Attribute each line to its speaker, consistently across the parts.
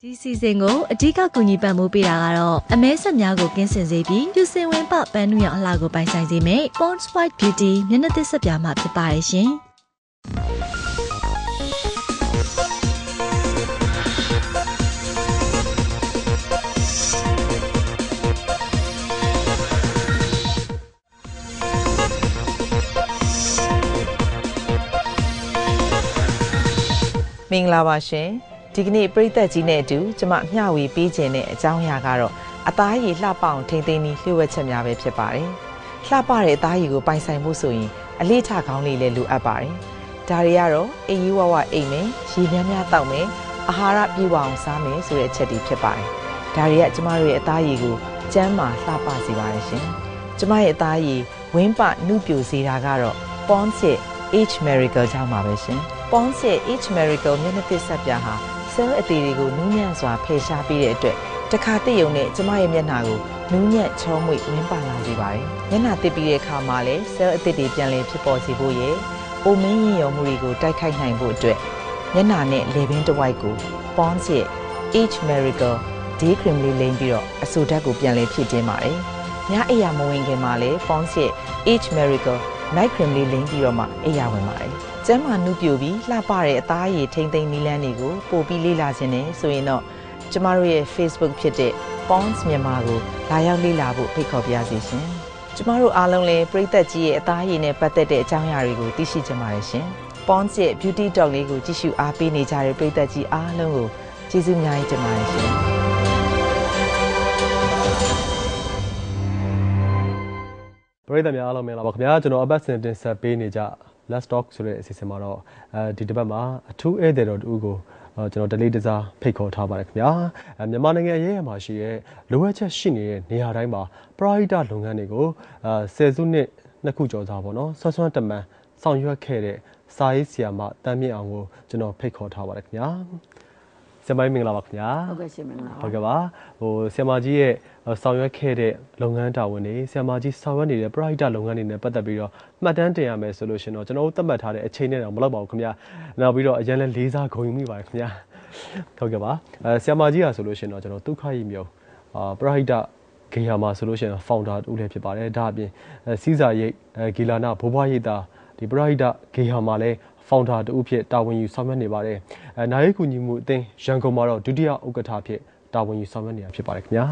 Speaker 1: ဒီစီစဉ်ကိုအဓိကကူညီပံ့ပိုးပေးတာကတော့အမဲဆက်များကိုကင်းစင်စေပြီးပြူစင်ဝင်ပပန်းနုရောင်အလှကိုပိုင်ဆိုင်စေမယ့် Pond's White Beauty မျက်နှာသစ်ဆက်ပြာမှဖြစ်ပါရဲ့ရှင်
Speaker 2: မင်္ဂလာပါရှင်ဒီကနေ့ပရိသတ်ကြီးနဲ့အတူကျမမျှဝေပေးခြင်းတဲ့အကြောင်းအရာကတော့အသားရည်လှပအောင်ထိမ့်သိမ်းပြီးလျှို့ဝှက်ချက်များပဲဖြစ်ပါတယ်လှပတဲ့အသားရည်ကိုပိုင်ဆိုင်ဖို့ဆိုရင်အလေးထားကောင်းလေးလည်းလိုအပ်ပါတယ်ဒါတွေကတော့အိမ်ကြီးဝဝအိမ်မယ်ရေများများတောက်မယ်အာဟာရပြည့်ဝအောင်စားမယ်ဆိုတဲ့အချက်တွေဖြစ်ပါတယ်ဒါတွေကကျမတို့ရဲ့အသားရည်ကိုကျန်းမာလှပစေပါတယ်ရှင်ကျမရဲ့အသားရည်ဝင်းပနုပြိုစေတာကတော့ Pond's ရဲ့ Age Miracle ကြောင့်ပါပဲရှင် Pond's ရဲ့ Age Miracle မျက်နှာသစ်ဆက်ပြာဟာဆဲလ်အသေးတွေကိုနူးညံ့စွာဖယ်ရှားပေးတဲ့အတွက်တခါတည့်ရုံနဲ့ကျမရဲ့မျက်နှာကိုနူးညံ့ချောမွေ့ဝင်းပါလာစေပါတယ်။မျက်နှာသစ်ပြီးတဲ့အခါမှာလည်းဆဲလ်အသစ်တွေပြန်လည်ဖြစ်ပေါ်စေဖို့ရဲ့အိုမင်းရင်ရောမှုတွေကိုတိုက်ခိုက်နိုင်ဖို့အတွက်မျက်နှာနဲ့လေပင်တစ်ဝိုက်ကို Pond's ရဲ့ Age Miracle Day Cream လေးလိမ့်ပြီးတော့အဆိုဓာတ်ကိုပြန်လည်ဖြည့်တင်းပါတယ်။ညအိယာမဝင်ခင်မှာလည်း Pond's ရဲ့ Age Miracle Night Cream လေးလိမ့်ပြီးတော့မှအိယာဝင်ပါတယ်။ကျန်းမာနုပြိုပြီးလှပတဲ့အသားရည်ထိမ့်သိမ်းနည်းလမ်းတွေကိုပို့ပြီးလေ့လာခြင်းနဲ့ဆိုရင်တော့ကျမတို့ရဲ့ Facebook ဖြစ်တဲ့ Pond's မြန်မာကိုလာရောက်လေ့လာဖို့ဖိတ်ခေါ်ပါရစေရှင်။ကျမတို့အားလုံးလည်းပရိသတ်ကြီးရဲ့အသားရည်နဲ့ပတ်သက်တဲ့အကြောင်းအရာတွေကိုသိရှိကြပါတယ်ရှင်။ Pond's ရဲ့ Beauty Talk လေးကိုကြည့်ရှုအားပေးနေကြတဲ့ပရိသတ်ကြီးအားလုံးကိုကျေးဇူးအများကြီးတင်ပါတယ်ရှင်။
Speaker 3: ပရိသတ်များအားလုံးမင်္ဂလာပါခင်ဗျာကျွန်တော်အပတ်စဉ်တင်ဆက်ပေးနေကြLet's Talk ဆိုတဲ့အစီအစဉ်မှာတော့ဒီတစ်ပတ်မှာအထူးဧည့်သည်တော်တူကိုကျွန်တော်တလေးတစားဖိတ်ခေါ်ထားပါတယ်ခင်ဗျာမြန်မာနိုင်ငံရဲ့မှာရှိတဲ့လိုအပ်ချက်ရှိနေတဲ့နေရာတိုင်းမှာပရဟိတလုပ်ငန်းတွေကိုဆယ်စုနှစ်နှစ်ခုကျော်စားပေါ့နော်ဆွမ်းဆွမ်းတမန်ဆောင်ရွက်ခဲ့တဲ့စာရေးဆရာမတန်းမြင့်အောင်ကိုကျွန်တော်ဖိတ်ခေါ်ထားပါတယ်ခင်ဗျာဆရာမမင်္ဂလာပါခင်ဗျာ
Speaker 4: ဟုတ်ကဲ့ရှင်မင်္ဂလာပါ
Speaker 3: ဟုတ်ကဲ့ပါဆရာမကြီးရဲ့ဆောင်ရွက်ခဲ့တဲ့လုပ်ငန်းတာဝန်တွေဆရာမကြီးဆောင်ရွက်နေတဲ့ပရဟိတလုပ်ငန်းတွေနဲ့ပတ်သက်ပြီးတော့မှတ်တမ်းတင်ရမယ်ဆိုလို့ရှင်တော့ကျွန်တော်တို့သတ်မှတ်ထားတဲ့အချိန်နဲ့တော့မလောက်ပါဘူးခင်ဗျာနောက်ပြီးတော့အရင်လည်းလေးစားဂုဏ်ယူမိပါတယ်ခင်ဗျာဟုတ်ကဲ့ပါဆရာမကြီးဆိုလို့ရှင်တော့ကျွန်တော်ဒုက္ခရီမျိုးပရဟိတဂေဟာမှာဆိုလို့ရှင်ဖောင်ဒါတူလည်းဖြစ်ပါတယ်ဒါအပြင်စီးစာရိတ်ဂီလာနာဘိုးဘွားရိတ်တာဒီပရဟိတဂေဟာမှာလည်းဖောင်ဒါတူဖြစ်တာဝန်ယူဆောင်ရွက်နေပါတယ်နိုင်ရေးကူညီမှုအသင်းရန်ကုန်မှာတော့ဒုတိယဥက္ကဋ္ဌဖြစ်တာဝန်ယူဆောင်ရွက်နေတာဖြစ်ပါတယ်ခင်ဗျာ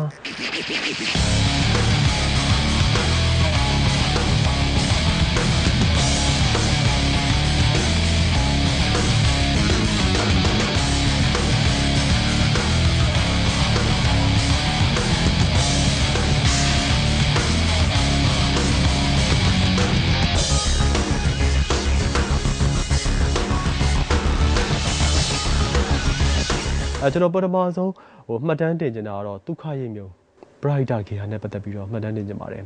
Speaker 3: ကျွန်တော်ပထမဆုံးမှတ်တမ်းတင်ချင်တာကတော့ဒုက္ခရိပ်မျိုးပရဟိတဂေဟာနဲ့ပတ်သက်ပြီးတော့မှတ်တမ်းတင်ချင်ပါတယ်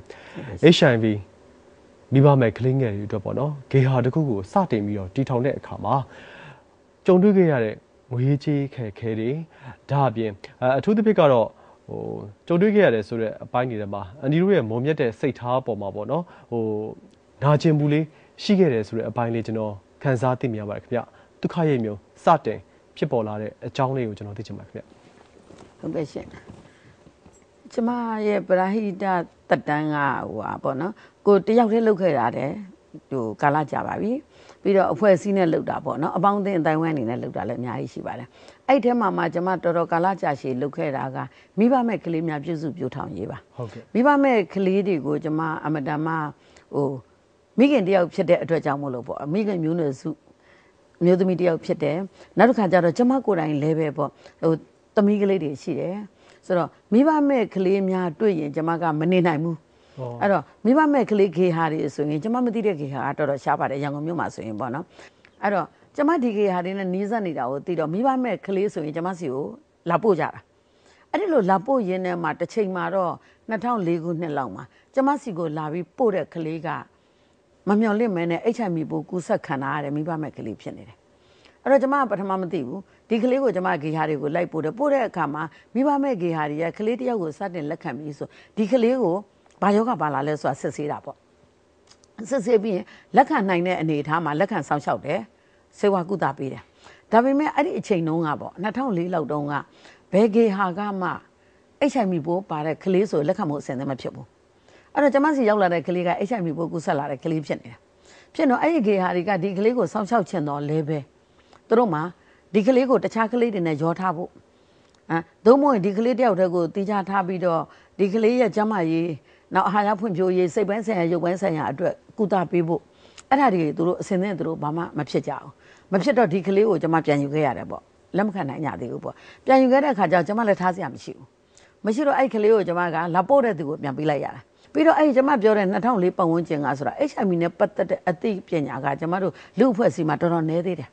Speaker 3: HIV မိဘမဲ့ကလေးငယ်တွေအတွက်ပေါ့နော်ဂေဟာတစ်ခုကိုစတင်ပြီးတော့တည်ထောင်တဲ့အခါမှာကြုံတွေ့ခဲ့ရတဲ့ငွေကြေးခဲခဲတွေဒါအပြင်အထူးသဖြင့်ကတော့ကြုံတွေ့ခဲ့ရတယ်ဆိုတဲ့အပိုင်းတွေမှာအန်ဒီတို့ရဲ့မုံမြတ်တဲ့စိတ်ထားပေါ်မှာပေါ့နော်နာကျင်မှုလေးရှိခဲ့တယ်ဆိုတဲ့အပိုင်းလေးကျွန်တော်ခန်းစားသိမြင်ရပါတယ်ခင်ဗျဒုက္ခရိပ်မျိုးစတင်ဖြစ်ပေါ်လာတဲ့အကြောင်းလေးကိုကျွန်တော်သိချင်ပါတယ်ခင်ဗျ
Speaker 4: ဟုတ်ကဲ့ရှင်ကျမရဲ့ပရဟိတတက်တန်းကပေါ့နော်ကိုတယောက်တည်းလုပ်ခဲ့ရတယ်ကာလကြာပါပြီပြီးတော့အဖွဲ့အစည်းနဲ့လုပ်တာပေါ့နော်အပေါင်းအသင်းအတိုင်းဝိုင်းအနေနဲ့လုပ်တာလည်းအများကြီးရှိပါတယ်အဲ့ထဲမှာကျမတော်တော်ကာလကြာရှည်လုပ်ခဲ့တာကမိဘမဲ့ကလေးများပြုစုပြောထောင်ရေးပါ
Speaker 3: ဟုတ်ကဲ့
Speaker 4: မိဘမဲ့ကလေးတွေကိုကျမအမတန်မှမိခင်တယောက်ဖြစ်တဲ့အတွက်ကြောင့်မို့လို့ပေါ့မိခင်မျိုးနွယ်စုမျိုးသမီးတယောက်ဖြစ်တယ်နောက်တစ်ခါကျတော့ကျမကိုယ်တိုင်လည်းပဲပေါ့သမီးကလေးတွေရှိတယ်ဆိုတော့မိဘမဲ့ကလေးများတွေ့ရင်ကျမကမနေနိုင်ဘူးအဲ့တော့မိဘမဲ့ကလေးဂေဟာတွေဆိုရင်ကျမမသိတဲ့ဂေဟာကတော်တော်ရှားပါတယ်ရန်ကုန်မြို့မှာဆိုရင်ပေါ့နော်အဲ့တော့ကျမဒီဂေဟာတွေနဲ့နီးစပ်နေတာကိုသိတော့မိဘမဲ့ကလေးဆိုရင်ကျမစီကိုလာပို့ကြတာအဲ့ဒီလိုလာပို့ရင်းနဲ့မှတစ်ချိန်မှာတော့2004ခုနှစ်လောက်မှာကျမစီကိုလာပြီးပို့တဲ့ကလေးကမမျှော်လင့်မဲနဲ့ HIV ပိုးကူးစက်ခံရတဲ့မိဘမဲ့ကလေးဖြစ်နေတယ်အဲ့တော့ကျမကပထမမသိဘူးဒီကလေးကိုကျမဂေဟာတွေကိုလိုက်ပို့တဲ့အခါမှာမိဘမဲ့ဂေဟာတွေကကလေးတယောက်ကိုစတင်လက်ခံပြီးဆိုဒီကလေးကိုဘာယောဂပါလာလဲဆိုတာစစ်ဆေးတာပေါ့စစ်ဆေးပြီးရင်လက်ခံနိုင်တဲ့အနေအထားမှာလက်ခံဆောင်လျှောက်တယ်စေဝါကုသပေးတယ်ဒါပေမဲ့အဲ့ဒီအချိန်တုန်းကပေါ့2004လောက်တုန်းကဘယ်ကေဟာကမှ HIV ပိုးပါတဲ့ကလေးဆိုလက်ခံမှုအဆင်သင့်မဖြစ်ဘူးအဲ့တော့ကျမစီရောက်လာတဲ့ကလေးက HIV ပိုးကူးဆက်လာတဲ့ကလေးဖြစ်နေတာဖြစ်တော့အဲ့ဒီကေဟာတွေကဒီကလေးကိုစောင့်ရှောက်ချင်တော့လဲပဲသူတို့မှာဒီကလေးကိုတခြားကလေးတွေနဲ့ရောထားဖို့သို့မဟုတ်ဒီကလေးတယောက်တည်းကိုတီးခြားထားပြီးတော့ဒီကလေးရဲ့ကျန်းမာရေးနောက်အာဟာရဖွံ့ဖြိုးရေးစိတ်ပိုင်းဆိုင်ရာရုပ်ပိုင်းဆိုင်ရာအတွက်ကုသပေးဖို့အဲ့ဒါတွေသူတို့အစင်းနဲ့သူတို့ဘာမှမဖြစ်ကြအောင်မဖြစ်တော့ဒီကလေးကိုကျွန်မပြန်ယူခဲ့ရတယ်ပေါ့လက်မခံနိုင်ကြသေးဘူးပေါ့ပြန်ယူခဲ့တဲ့အခါကျတော့ကျွန်မလည်းထားစရာမရှိဘူးမရှိတော့အဲ့ကလေးကိုကျွန်မကလာပို့တဲ့သူကိုပြန်ပေးလိုက်ရတာပြီးတော့အဲ့ကျွန်မပြောတဲ့2004ပတ်ဝန်းကျင်ကဆိုတာ HIV နဲ့ပတ်သက်တဲ့အသိပညာကကျွန်မတို့လူအဖွဲ့အစည်းမှာတော်တော်နည်းသေးတယ်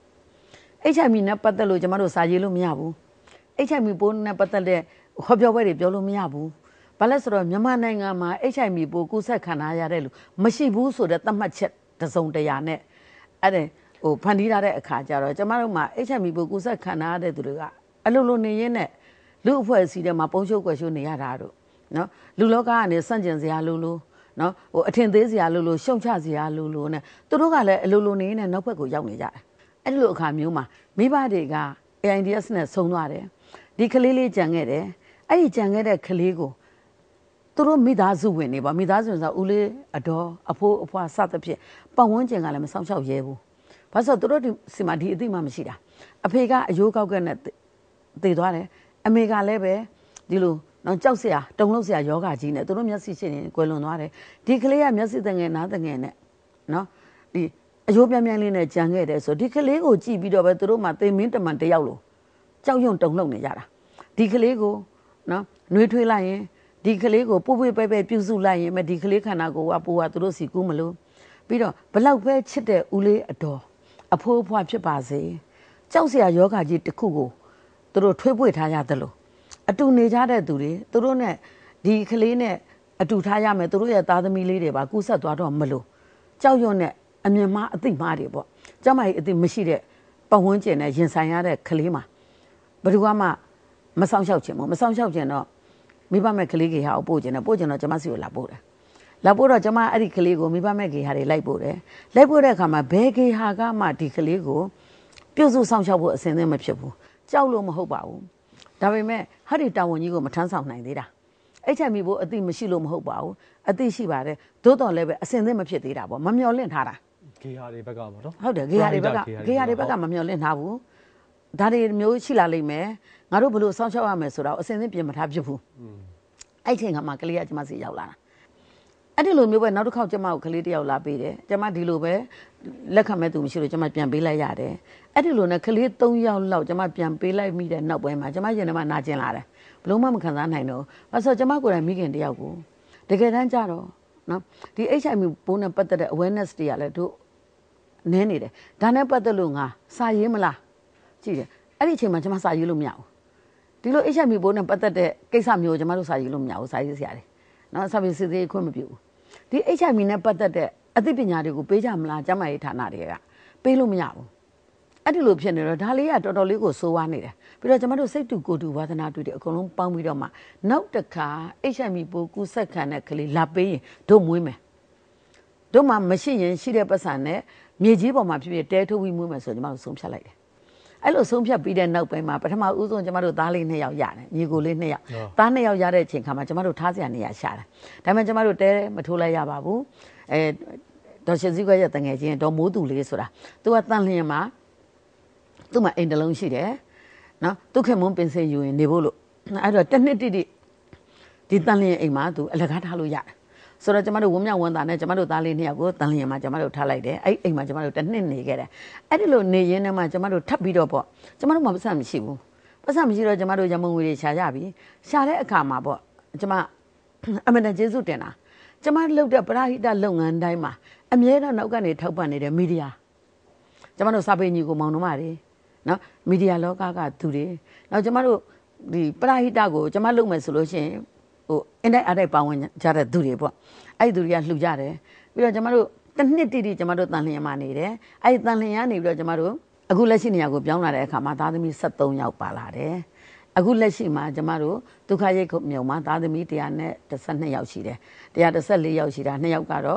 Speaker 4: HIV နဲ့ပတ်သက်လို့ကျွန်မတို့စာရေးလို့မရဘူး HIV ပိုးနဲ့ပတ်သက်တဲ့ဟောပြောပွဲတွေပြောလို့မရဘူးဘာလဲဆိုတော့မြန်မာနိုင်ငံမှာ HIV ပိုးကူးစက်ခံရတဲ့လူမရှိဘူးဆိုတဲ့သတ်မှတ်ချက်တစုံတရာနဲ့အဲ့ဒါဖန်တီးထားတဲ့အခါကျတော့ကျမတို့မှာ HIV ပိုးကူးစက်ခံရတဲ့သူတွေကအလိုလိုနေရင်းနဲ့လူအဖွဲ့အစည်းတွေမှာပုံရှုပ်ကွယ်ရှုပ်နေရတာတို့နော်လူလောကကနေစန့်ကျင်စရာလိုလိုနော်အထင်သေးစရာလိုလိုရှုံချစရာလိုလိုနဲ့သူတို့ကလည်းအလိုလိုနေရင်းနဲ့နောက်ဘက်ကိုရောက်နေကြတယ်အဲ့ဒီလိုအခါမျိုးမှာမိဘတွေက AIDS နဲ့ဆုံးသွားတယ်ဒီကလေးလေးကြံခဲ့တယ်အဲ့ဒီကြံခဲ့တဲ့ကလေးကိုသူတို့မိသားစုဝင်နေပါမိသားစုဝင်ဆိုဦးလေးအတော်အဖိုးအဖွားစသဖြင့်ပတ်ဝန်းကျင်ကလည်းမဆောင်ရှောက်ရဲဘူးဘာလို့ဆိုသူတို့ဒီစီမှာဒီအသိမှမရှိတာအဖေကအယိုးကောက်ကနဲ့တည်သွားတယ်အမေကလည်းပဲဒီလိုနော်ကြောက်စရာတုံလုံးစရာယောဂကြီးနဲ့သူတို့မျက်စိရှင်နေကွယ်လွန်သွားတယ်ဒီကလေးကမျက်စိတငယ်နားတငယ်နဲ့နော်ဒီအယိုးပြန်ပြန်လေးနဲ့ကြံခဲ့တယ်ဆိုဒီကလေးကိုကြည့်ပြီးတော့ပဲသူတို့မှသေမင်းတမန်တယောက်လို့ကြောက်ရွံ့တုန်လှုပ်နေကြတာဒီကလေးကိုနော်နှွေးထွေးလိုက်ရင်ဒီကလေးကိုပို့ပွေပဲပြုစုလိုက်ရင်မဒီကလေးခန္ဓာကိုယ်ကပိုးကသူတို့စီကူးမလို့ပြီးတော့ဘလောက်ပဲချစ်တဲ့ဦးလေးအတော်အဖိုးအဖွားဖြစ်ပါစေကြောက်စရာယောဂကြီးတစ်ခုကိုသူတို့ထွေးပွေထားရတယ်လို့အတူနေကြတဲ့သူတွေသူတို့နဲ့ဒီကလေးနဲ့အတူထားရမယ်သူတို့ရဲ့သားသမီးလေးတွေပါကူးဆက်သွားတော့မလို့ကြောက်ရွံ့နဲ့အမြင်မှားအသိမှားတွေပေါ့ကျမကြီးအသိမရှိတဲ့ပတ်ဝန်းကျင်နဲ့ရင်ဆိုင်ရတဲ့ကလေးမှာဘယ်သူမှမဆောင်ရှောက်ခြင်းမဆောင်ရှောက်ခြင်းတော့မိဘမဲ့ကလေးကြီးဟာကိုပို့ခြင်းနဲ့ပို့ခြင်းတော့ကျမစီကိုလာပို့တယ်လာပို့တော့ကျမအဲ့ဒီကလေးကိုမိဘမဲ့ကြီးဟာတွေလိုက်ပို့တယ်လိုက်ပို့တဲ့အခါမှာဘယ်ကြီးဟာကမှဒီကလေးကိုပြုစုဆောင်ရှောက်ဖို့အစဉ်သင့်မဖြစ်ဘူးကြောက်လို့မဟုတ်ပါဘူးဒါပေမဲ့ဟာဒီတာဝန်ကြီးကိုမထမ်းဆောင်နိုင်သေးတာHIVပိုးအသိမရှိလို့မဟုတ်ပါဘူးအသိရှိပါတယ်သို့တော်လည်းပဲအစဉ်သင့်မဖြစ်သေးတာပေါ့မမျော်လင့်ထားတာ
Speaker 3: ဂေဟာတွေဘက်ကပေါ့နော်
Speaker 4: ဟုတ်တယ်ဂေဟာတွေဘက်ကမမျော်လင့်ထားဘူးဒါတွေမျိုးရှိလာလိမ့်မယ်ငါတို့ဘလို့စောင့်ရှောက်ရမယ်ဆိုတော့အစဉ်သင့်ပြင်မထားဖြစ်ဘူးအဲ့ချိန်ကမှကလေးကကျမစီရောက်လာတာအဲ့ဒီလိုမျိုးပဲနောက်တစ်ခေါက်ကျမကိုကလေးတယောက်လာပေးတယ်ကျမဒီလိုပဲလက်ခံမဲ့သူမရှိလို့ကျမပြန်ပေးလိုက်ရတယ်အဲ့ဒီလိုနဲ့ကလေး3ယောက်လောက်ကျမပြန်ပေးလိုက်မိတဲ့နောက်ပိုင်းမှာကျမရင်ထဲမှာနာကျင်လာတယ်ဘလို့မှမခံစားနိုင်တော့ဘာလို့ဆိုကျမကိုယ်တိုင်မိခင်တယောက်ကိုတကယ်တမ်းကြတော့နော်ဒီ HIV ပိုးနဲ့ပတ်သက်တဲ့ awareness တွေကလည်းတို့နည်းနေတယ်ဒါနဲ့ပတ်သက်လို့ငါစာရေးမလားကြည့်တယ်အဲ့ဒီအချိန်မှာကျမစာရေးလို့မရဘူးဒီလို HIV ပိုးနဲ့ပတ်သက်တဲ့ကိစ္စမျိုးကျမတို့စာရေးလို့မရဘူးစာရေးစရာတွေနော်စာပေစစ်သေးခွင့်မပြုဘူးဒီ HIV နဲ့ပတ်သက်တဲ့အသိပညာတွေကိုပေးကြမလားကျမရေးဌာနတွေကပေးလို့မရဘူးအဲ့ဒီလိုဖြစ်နေတော့ဒါလေးကတော်တော်လေးကိုစိုးဝါးနေတယ်ပြီးတော့ကျမတို့စိတ်တူကိုယ်တူဝါသနာတူတွေအကုန်လုံးပေါင်းပြီးတော့မှနောက်တစ်ခါ HIV ပိုးကူးစက်ခံတဲ့ကလေးလာပေးရင်တို့မွေးမယ်တို့မှမရှိရင်ရှိတဲ့ပတ်စံနဲ့မြေကြီးပေါ်မှာဖြစ်ဖြစ်တဲထုတ်ပြီးမွေးမယ်ဆိုကျမတို့ဆုံးဖြတ်လိုက်တယ်အဲ့လိုဆုံးဖြတ်ပြီးတဲ့နောက်ပိုင်းမှာပထမဦးဆုံးကျမတို့သားလေး2ယောက်ရတယ်ညီကိုလေး2ယောက်သား2ယောက်ရတဲ့အချိန်ခါမှာကျမတို့ထားစရာနေရာရှာတယ်ဒါပေမဲ့ကျမတို့တဲမထိုးလိုက်ရပါဘူးဒေါ်ရှင်စည်းခွဲရဲ့တငယ်ချင်းဒေါ်မိုးသူလေးဆိုတာသူကတန်လျင်မှာသူ့မှာအိမ်တလုံးရှိတယ်နော်သူခင်မွန်းပင်စင်ယူရင်နေဖို့လို့အဲ့တော့တစ်နှစ်တိတိဒီတန်လျင်အိမ်မှာသူအလကားထားလို့ရတယ်ဆိုတော့ကျမတို့ဝမ်းမြောက်ဝမ်းသာနဲ့ကျမတို့သားလေး2ယောက်ကိုတန်လျင်မှာကျမတို့ထားလိုက်တယ်အဲ့အိမ်မှာကျမတို့တစ်နှစ်နေခဲ့တယ်အဲ့ဒီလိုနေရင်းနဲ့မှကျမတို့ထပ်ပြီးတော့ပေါ့ကျမတို့မှပတ်စံမရှိဘူးပတ်စံမရှိတော့ကျမတို့ရမုံငွေတွေရှာကြပြီရှာတဲ့အခါမှာပေါ့ကျမအမတန်ကျေးဇူးတင်တာကျမလုပ်တဲ့ပရဟိတလုပ်ငန်းတိုင်းမှာအမြဲတမ်းနောက်ကနေထောက်ပံ့နေတဲ့မီဒီယာကျမတို့စာပေညီကိုမောင်နှမတွေနော်မီဒီယာလောကကသူတွေနောက်ကျမတို့ဒီပရဟိတကိုကျမလုပ်မယ်ဆိုလို့ရှိရင်အင်းတိုင်းအတိုင်းပါဝင်ကြတဲ့သူတွေပေါ့အဲ့ဒီသူတွေကလှူကြတယ်ပြီးတော့ကျမတို့တစ်နှစ်တိတိကျမတို့တန်လျင်မှာနေတယ်အဲ့ဒီတန်လျင်ကနေပြီးတော့ကျမတို့အခုလက်ရှိနေရာကိုပြောင်းလာတဲ့အခါမှာသားသမီး73ယောက်ပါလာတယ်အခုလက်ရှိမှာကျမတို့ဒုက္ခရိတ်မြုံမှာသားသမီး112ယောက်ရှိတယ်114ယောက်ရှိတာ2ယောက်ကတော့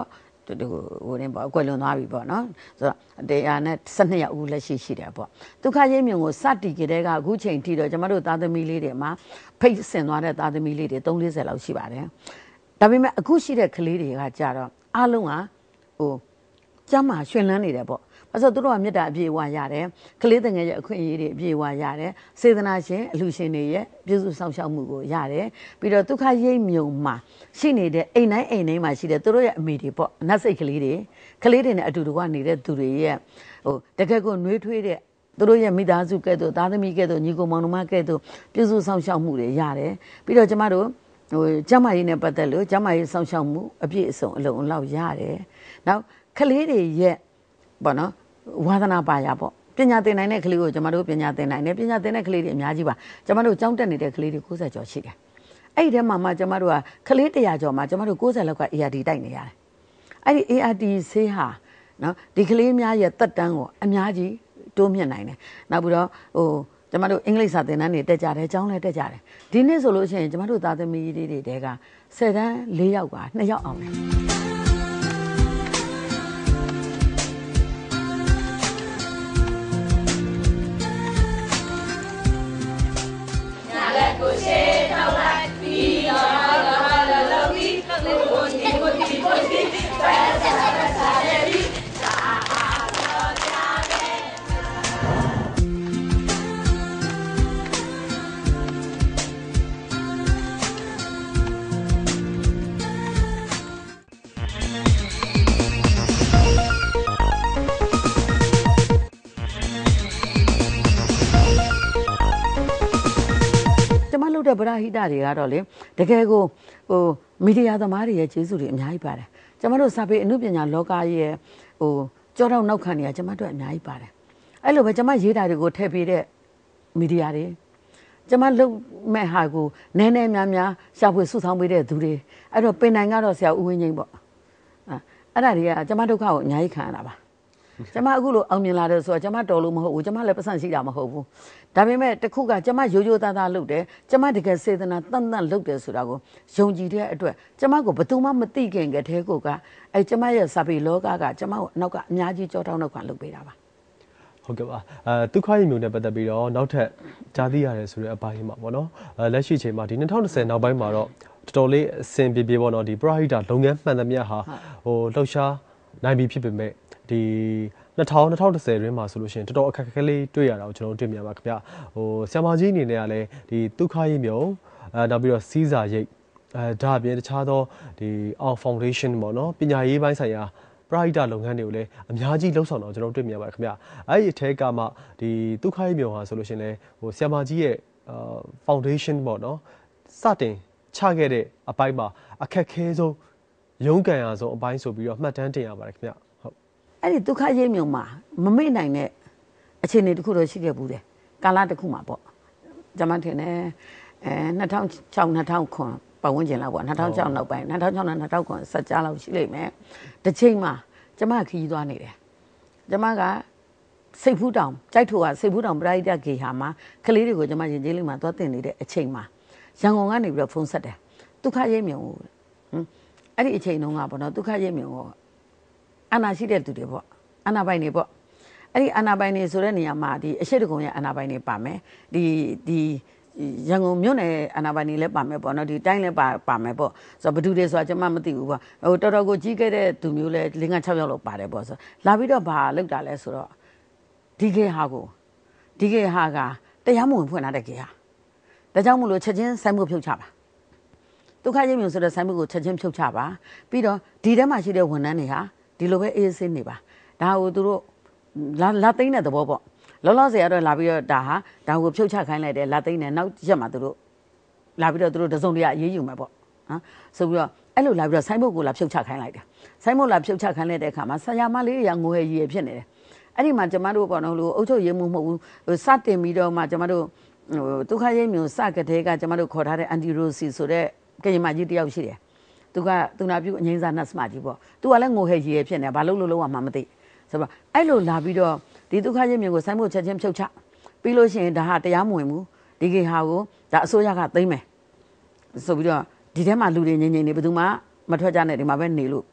Speaker 4: ဟိုရင်းပေါ့အကွယ်လွန်သွားပြီပေါ့နော်ဆိုတော့112ယောက်အခုလက်ရှိတယ်ပေါ့ဒုက္ခရိပ်မြုံကိုစတင်ကြတဲ့ကအခုချိန်ထိတော့ကျမတို့သားသမီးလေးတွေမှာဖိတ်ဆင်သွားတဲ့သားသမီးလေးတွေ340လောက်ရှိပါတယ်ဒါပေမဲ့အခုရှိတဲ့ကလေးတွေကကြတော့အားလုံးကဟိုကျမ်းမာရွှင်လန်းနေတယ်ပေါ့အဲ့ဆိုသူတို့ကမေတ္တာအပြည့်အဝရတယ်ကလေးငယ်ရဲ့အခွင့်အရေးတွေအပြည့်အဝရတယ်စေတနာရှင်အလှရှင်တွေရဲ့ပြုစုဆောင်ရှောက်မှုကိုရတယ်ပြီးတော့ဒုက္ခရိပ်မြုံမှာရှိနေတဲ့အိမ်တိုင်းမှာရှိတဲ့သူတို့ရဲ့အမိတွေပေါ့နတ်စိတ်ကလေးတွေနဲ့အတူတူကနေတဲ့သူတွေရဲ့ဟိုတကယ်ကိုနှွေးထွေးတဲ့သူတို့ရဲ့မိသားစုကဲ့သို့သားသမီးကဲ့သို့ညီကိုမောင်နှမကဲ့သို့ပြုစုဆောင်ရှောက်မှုတွေရတယ်ပြီးတော့ကျမတို့ဟိုကျမကြီးနဲ့ပတ်သက်လို့ကျမကြီးဆောင်ရှောက်မှုအပြည့်အစုံအလုံးအလောက်ရတယ်နောက်ကလေးတွေရဲ့ပေါ့နော်ဝါသနာပါရပေါ့ပညာသင်နိုင်တဲ့ကလေးကိုကျမတို့ပညာသင်နိုင်တယ်ပညာသင်တဲ့ကလေးတွေအများကြီးပါကျမတို့ကျောင်းတက်နေတဲ့ကလေးတွေ60ကျော်ရှိတယ်အဲ့ဒီထဲမှာကျမတို့ကကလေး100ကျော်မှာကျမတို့60လောက်က ARD တိုက်နေရတယ်အဲ့ဒီ ARD ဆေးဟာနော်ဒီကလေးများရဲ့တက်တန်းကိုအများကြီးတိုးမြင့်နိုင်တယ်နောက်ပြီးတော့ဟိုကျမတို့အင်္ဂလိပ်စာသင်တန်းတွေတက်ကြတယ်ကျောင်းလည်းတက်ကြတယ်ဒီနေ့ဆိုလို့ရှိရင်ကျမတို့သားသမီးတွေတဲက10တန်း4ယောက်က2ယောက်အောင်တယ်တဲ့ဗရာဟိတတွေကတော့လေတကယ်ကိုဟိုမီဒီယာသမားတွေရဲ့ကျေးဇူးတွေအများကြီးပါတယ်ကျမတို့စာပေအမှုပညာလောကရဲ့ဟိုကြောတော့နောက်ခံနေရကျမတို့အများကြီးပါတယ်အဲ့လိုပဲကျမရေးတာတွေကိုထည့်ပေးတဲ့မီဒီယာတွေကျမလုပ်မဲ့ဟာကိုနည်းနည်းများရှာဖွေစုဆောင်းပေးတဲ့သူတွေအဲ့တော့ပင်နိုင်ကတော့ဆရာဦးဝင်းငိမ့်ပေါ့အဲ့ဒါတွေကကျမဒုက္ခကိုအများကြီးခံရတာပါကျမအခုလိုအောင်မြင်လာတယ်ဆိုတော့ကျမတော်လို့မဟုတ်ဘူးကျမလည်းပတ်စံရှိတာမဟုတ်ဘူးဒါပေမဲ့တခုကကျမရိုးရိုးသားသားလုပ်တယ်ကျမတကယ်စေတနာတန်တန်လုပ်တယ်ဆိုတာကိုယုံကြည်တဲ့အတွက်ကျမကိုဘယ်သူမှမသိခင်ကတည်းကအဲကျမရဲ့စာပေလောကကကျမကိုနောက်ကအများကြီးကြောတောင်းနောက်ခံလုပ်ပေးတာပါ
Speaker 3: ဟုတ်ကဲ့ပါဒုက္ခရိပ်မြုံနဲ့ပတ်သက်ပြီးတော့နောက်ထပ်ကြားသိရတယ်ဆိုတဲ့အပိုင်းမှာပေါ့နော်လက်ရှိချိန်မှာဒီ2020နောက်ပိုင်းမှာတော့တော်တော်လေးအဆင်ပြေပေါ့နော်ဒီပရဟိတလုပ်ငန်းမှန်သမျှဟာဟိုလှုပ်ရှားနိုင်ပြီဖြစ်ပေမဲ့ဒီ2010တွင်းမှာဆိုလို့ရှိရင်တော်တော်အခက်အခဲလေးတွေ့ရတာကိုကျွန်တော်တို့တွေ့မြင်ပါခင်ဗျဟိုဆရာမကြီးအနေနဲ့ကလည်းဒီဒုက္ခရိပ်မြုံနောက်ပြီးတော့စီးစာရိပ်ဒါအပြင်တခြားသောဒီအောင်ဖောင်ဒေးရှင်းပေါ့နော်ပညာရေးပိုင်းဆိုင်ရာပရဟိတလုပ်ငန်းတွေကိုလည်းအများကြီးလှုပ်ဆောင်တော့ကျွန်တော်တွေ့မြင်ပါခင်ဗျအဲ့ဒီအထက်ကမှဒီဒုက္ခရိပ်မြုံဟာဆိုလို့ရှိရင်လည်းဟိုဆရာမကြီးရဲ့ဖောင်ဒေးရှင်းပေါ့နော်စတင်ချခဲ့တဲ့အပိုင်းမှာအခက်ခဲဆုံးရုန်းကန်ရဆုံးအပိုင်းဆိုပြီးတော့မှတ်တမ်းတင်ရပါတယ်ခင်ဗျ
Speaker 4: အဲ့ဒီဒုက္ခရိပ်မြုံမှာမမေ့နိုင်တဲ့အခြေအနေတစ်ခုတော့ရှိခဲ့ဘူးတယ်ကာလတစ်ခုမှာပေါ့ကျွန်မထင်တယ်2006 2009ပတ်ဝန်းကျင်လောက်ပေါ့2006နောက်ပိုင်း2006နဲ့2009စက်ကြားလောက်ရှိလိမ့်မယ်တစ်ချိန်မှာကျွန်မခီးသွားနေတယ်ကျွန်မကစိတ်ဖူးတောင်ကြိုက်ထိုကစိတ်ဖူးတောင်ပရိဒတ်ဂေဟာမှာကလေးတွေကိုကျွန်မရင်ကျေးလေးမှာသွားတင်နေတဲ့အချိန်မှာရန်ကုန်ကနေပြီးတော့ဖုန်းဆက်တယ်ဒုက္ခရိပ်မြုံကိုအဲ့ဒီအချိန်တုန်းကပေါ့နော်ဒုက္ခရိပ်မြုံကိုအာနာရှိတဲ့သူတွေပေါ့အာနာပိုင်တွေပေါ့အဲ့ဒီအာနာပိုင်တွေဆိုတဲ့နေရာမှာဒီအရှိတကုံရဲ့အာနာပိုင်တွေပါမယ်ဒီရန်ကုန်မြို့နယ်အာနာပိုင်တွေလည်းပါမယ်ပေါ့နော်ဒီတိုင်းလည်းပါမယ်ပေါ့ဆိုတော့ဘယ်သူတွေဆိုတာကျွန်မမသိဘူးပေါ့ဟိုတော်တော်ကိုကြီးခဲ့တဲ့သူမျိုးလည်း5-6ယောက်လောက်ပါတယ်ပေါ့ဆိုလာပြီးတော့ဘာလောက်တာလဲဆိုတော့ဒီကေဟာကတရားမဝင်ဖွင့်လာတဲ့ကေဟာဒါကြောင့်မို့လို့ချက်ချင်းဆိုင်းမှုဖြုတ်ချပါဒုက္ခရိပ်မြုံဆိုတဲ့ဆိုင်းမှုကိုချက်ချင်းဖြုတ်ချပါပြီးတော့ဒီထဲမှာရှိတဲ့ဝန်ထမ်းတွေဟာဒီလိုပဲအေးဆေးနေပါဒါကိုသူတို့လာသိမ်းတဲ့သဘောပေါ့လောလောဆယ်ကတော့လာပြီးတော့ဒါကိုဖြုတ်ချခိုင်းလိုက်တယ်လာသိမ်းတယ်နောက်ရက်မှာသူတို့လာပြီးတော့သူတို့တစုံတရာအေးယူမယ်ပေါ့နော်ဆိုပြီးတော့အဲ့လိုလာပြီးတော့ဆိုင်းဘုတ်ကိုလာဖြုတ်ချခိုင်းလိုက်တယ်ဆိုင်းဘုတ်လာဖြုတ်ချခိုင်းလိုက်တဲ့အခါမှာဆရာမလေးတွေကငိုဟဲရီဖြစ်နေတယ်အဲ့ဒီမှာကျမတို့ပေါ့နော်လို့အုပ်ချုပ်ရေးမှုမဟုတ်ဘူးစတင်ပြီးတော့မှကျမတို့ဟိုဒုက္ခရိပ်မြုံစကတဲ့ကကျမတို့ခေါ်ထားတဲ့အန်တီရိုစီဆိုတဲ့ကရင်မကြီးတယောက်ရှိတယ်သူနာပြုအငိမ့်စားနတ်စမကြီးပေါ့သူကလည်းငိုဟဲရီဖြစ်နေဘာလို့လုံးဝမှမသိဆိုတော့အဲ့လိုလာပြီးတော့ဒီဒုက္ခရိပ်မြုံကိုဆိုင်းဖို့ချက်ချင်းဖြုတ်ချပြီးလို့ရှိရင်ဒါဟာတရားမဝင်ဘူးဒီကေဟာကိုဒါအစိုးရကသိမ်းမယ်ဆိုပြီးတော့ဒီထဲမှာလူတွေငြိမ်နေဘယ်သူမှမထွက်ကြနဲ့ဒီမှာပဲနေလို့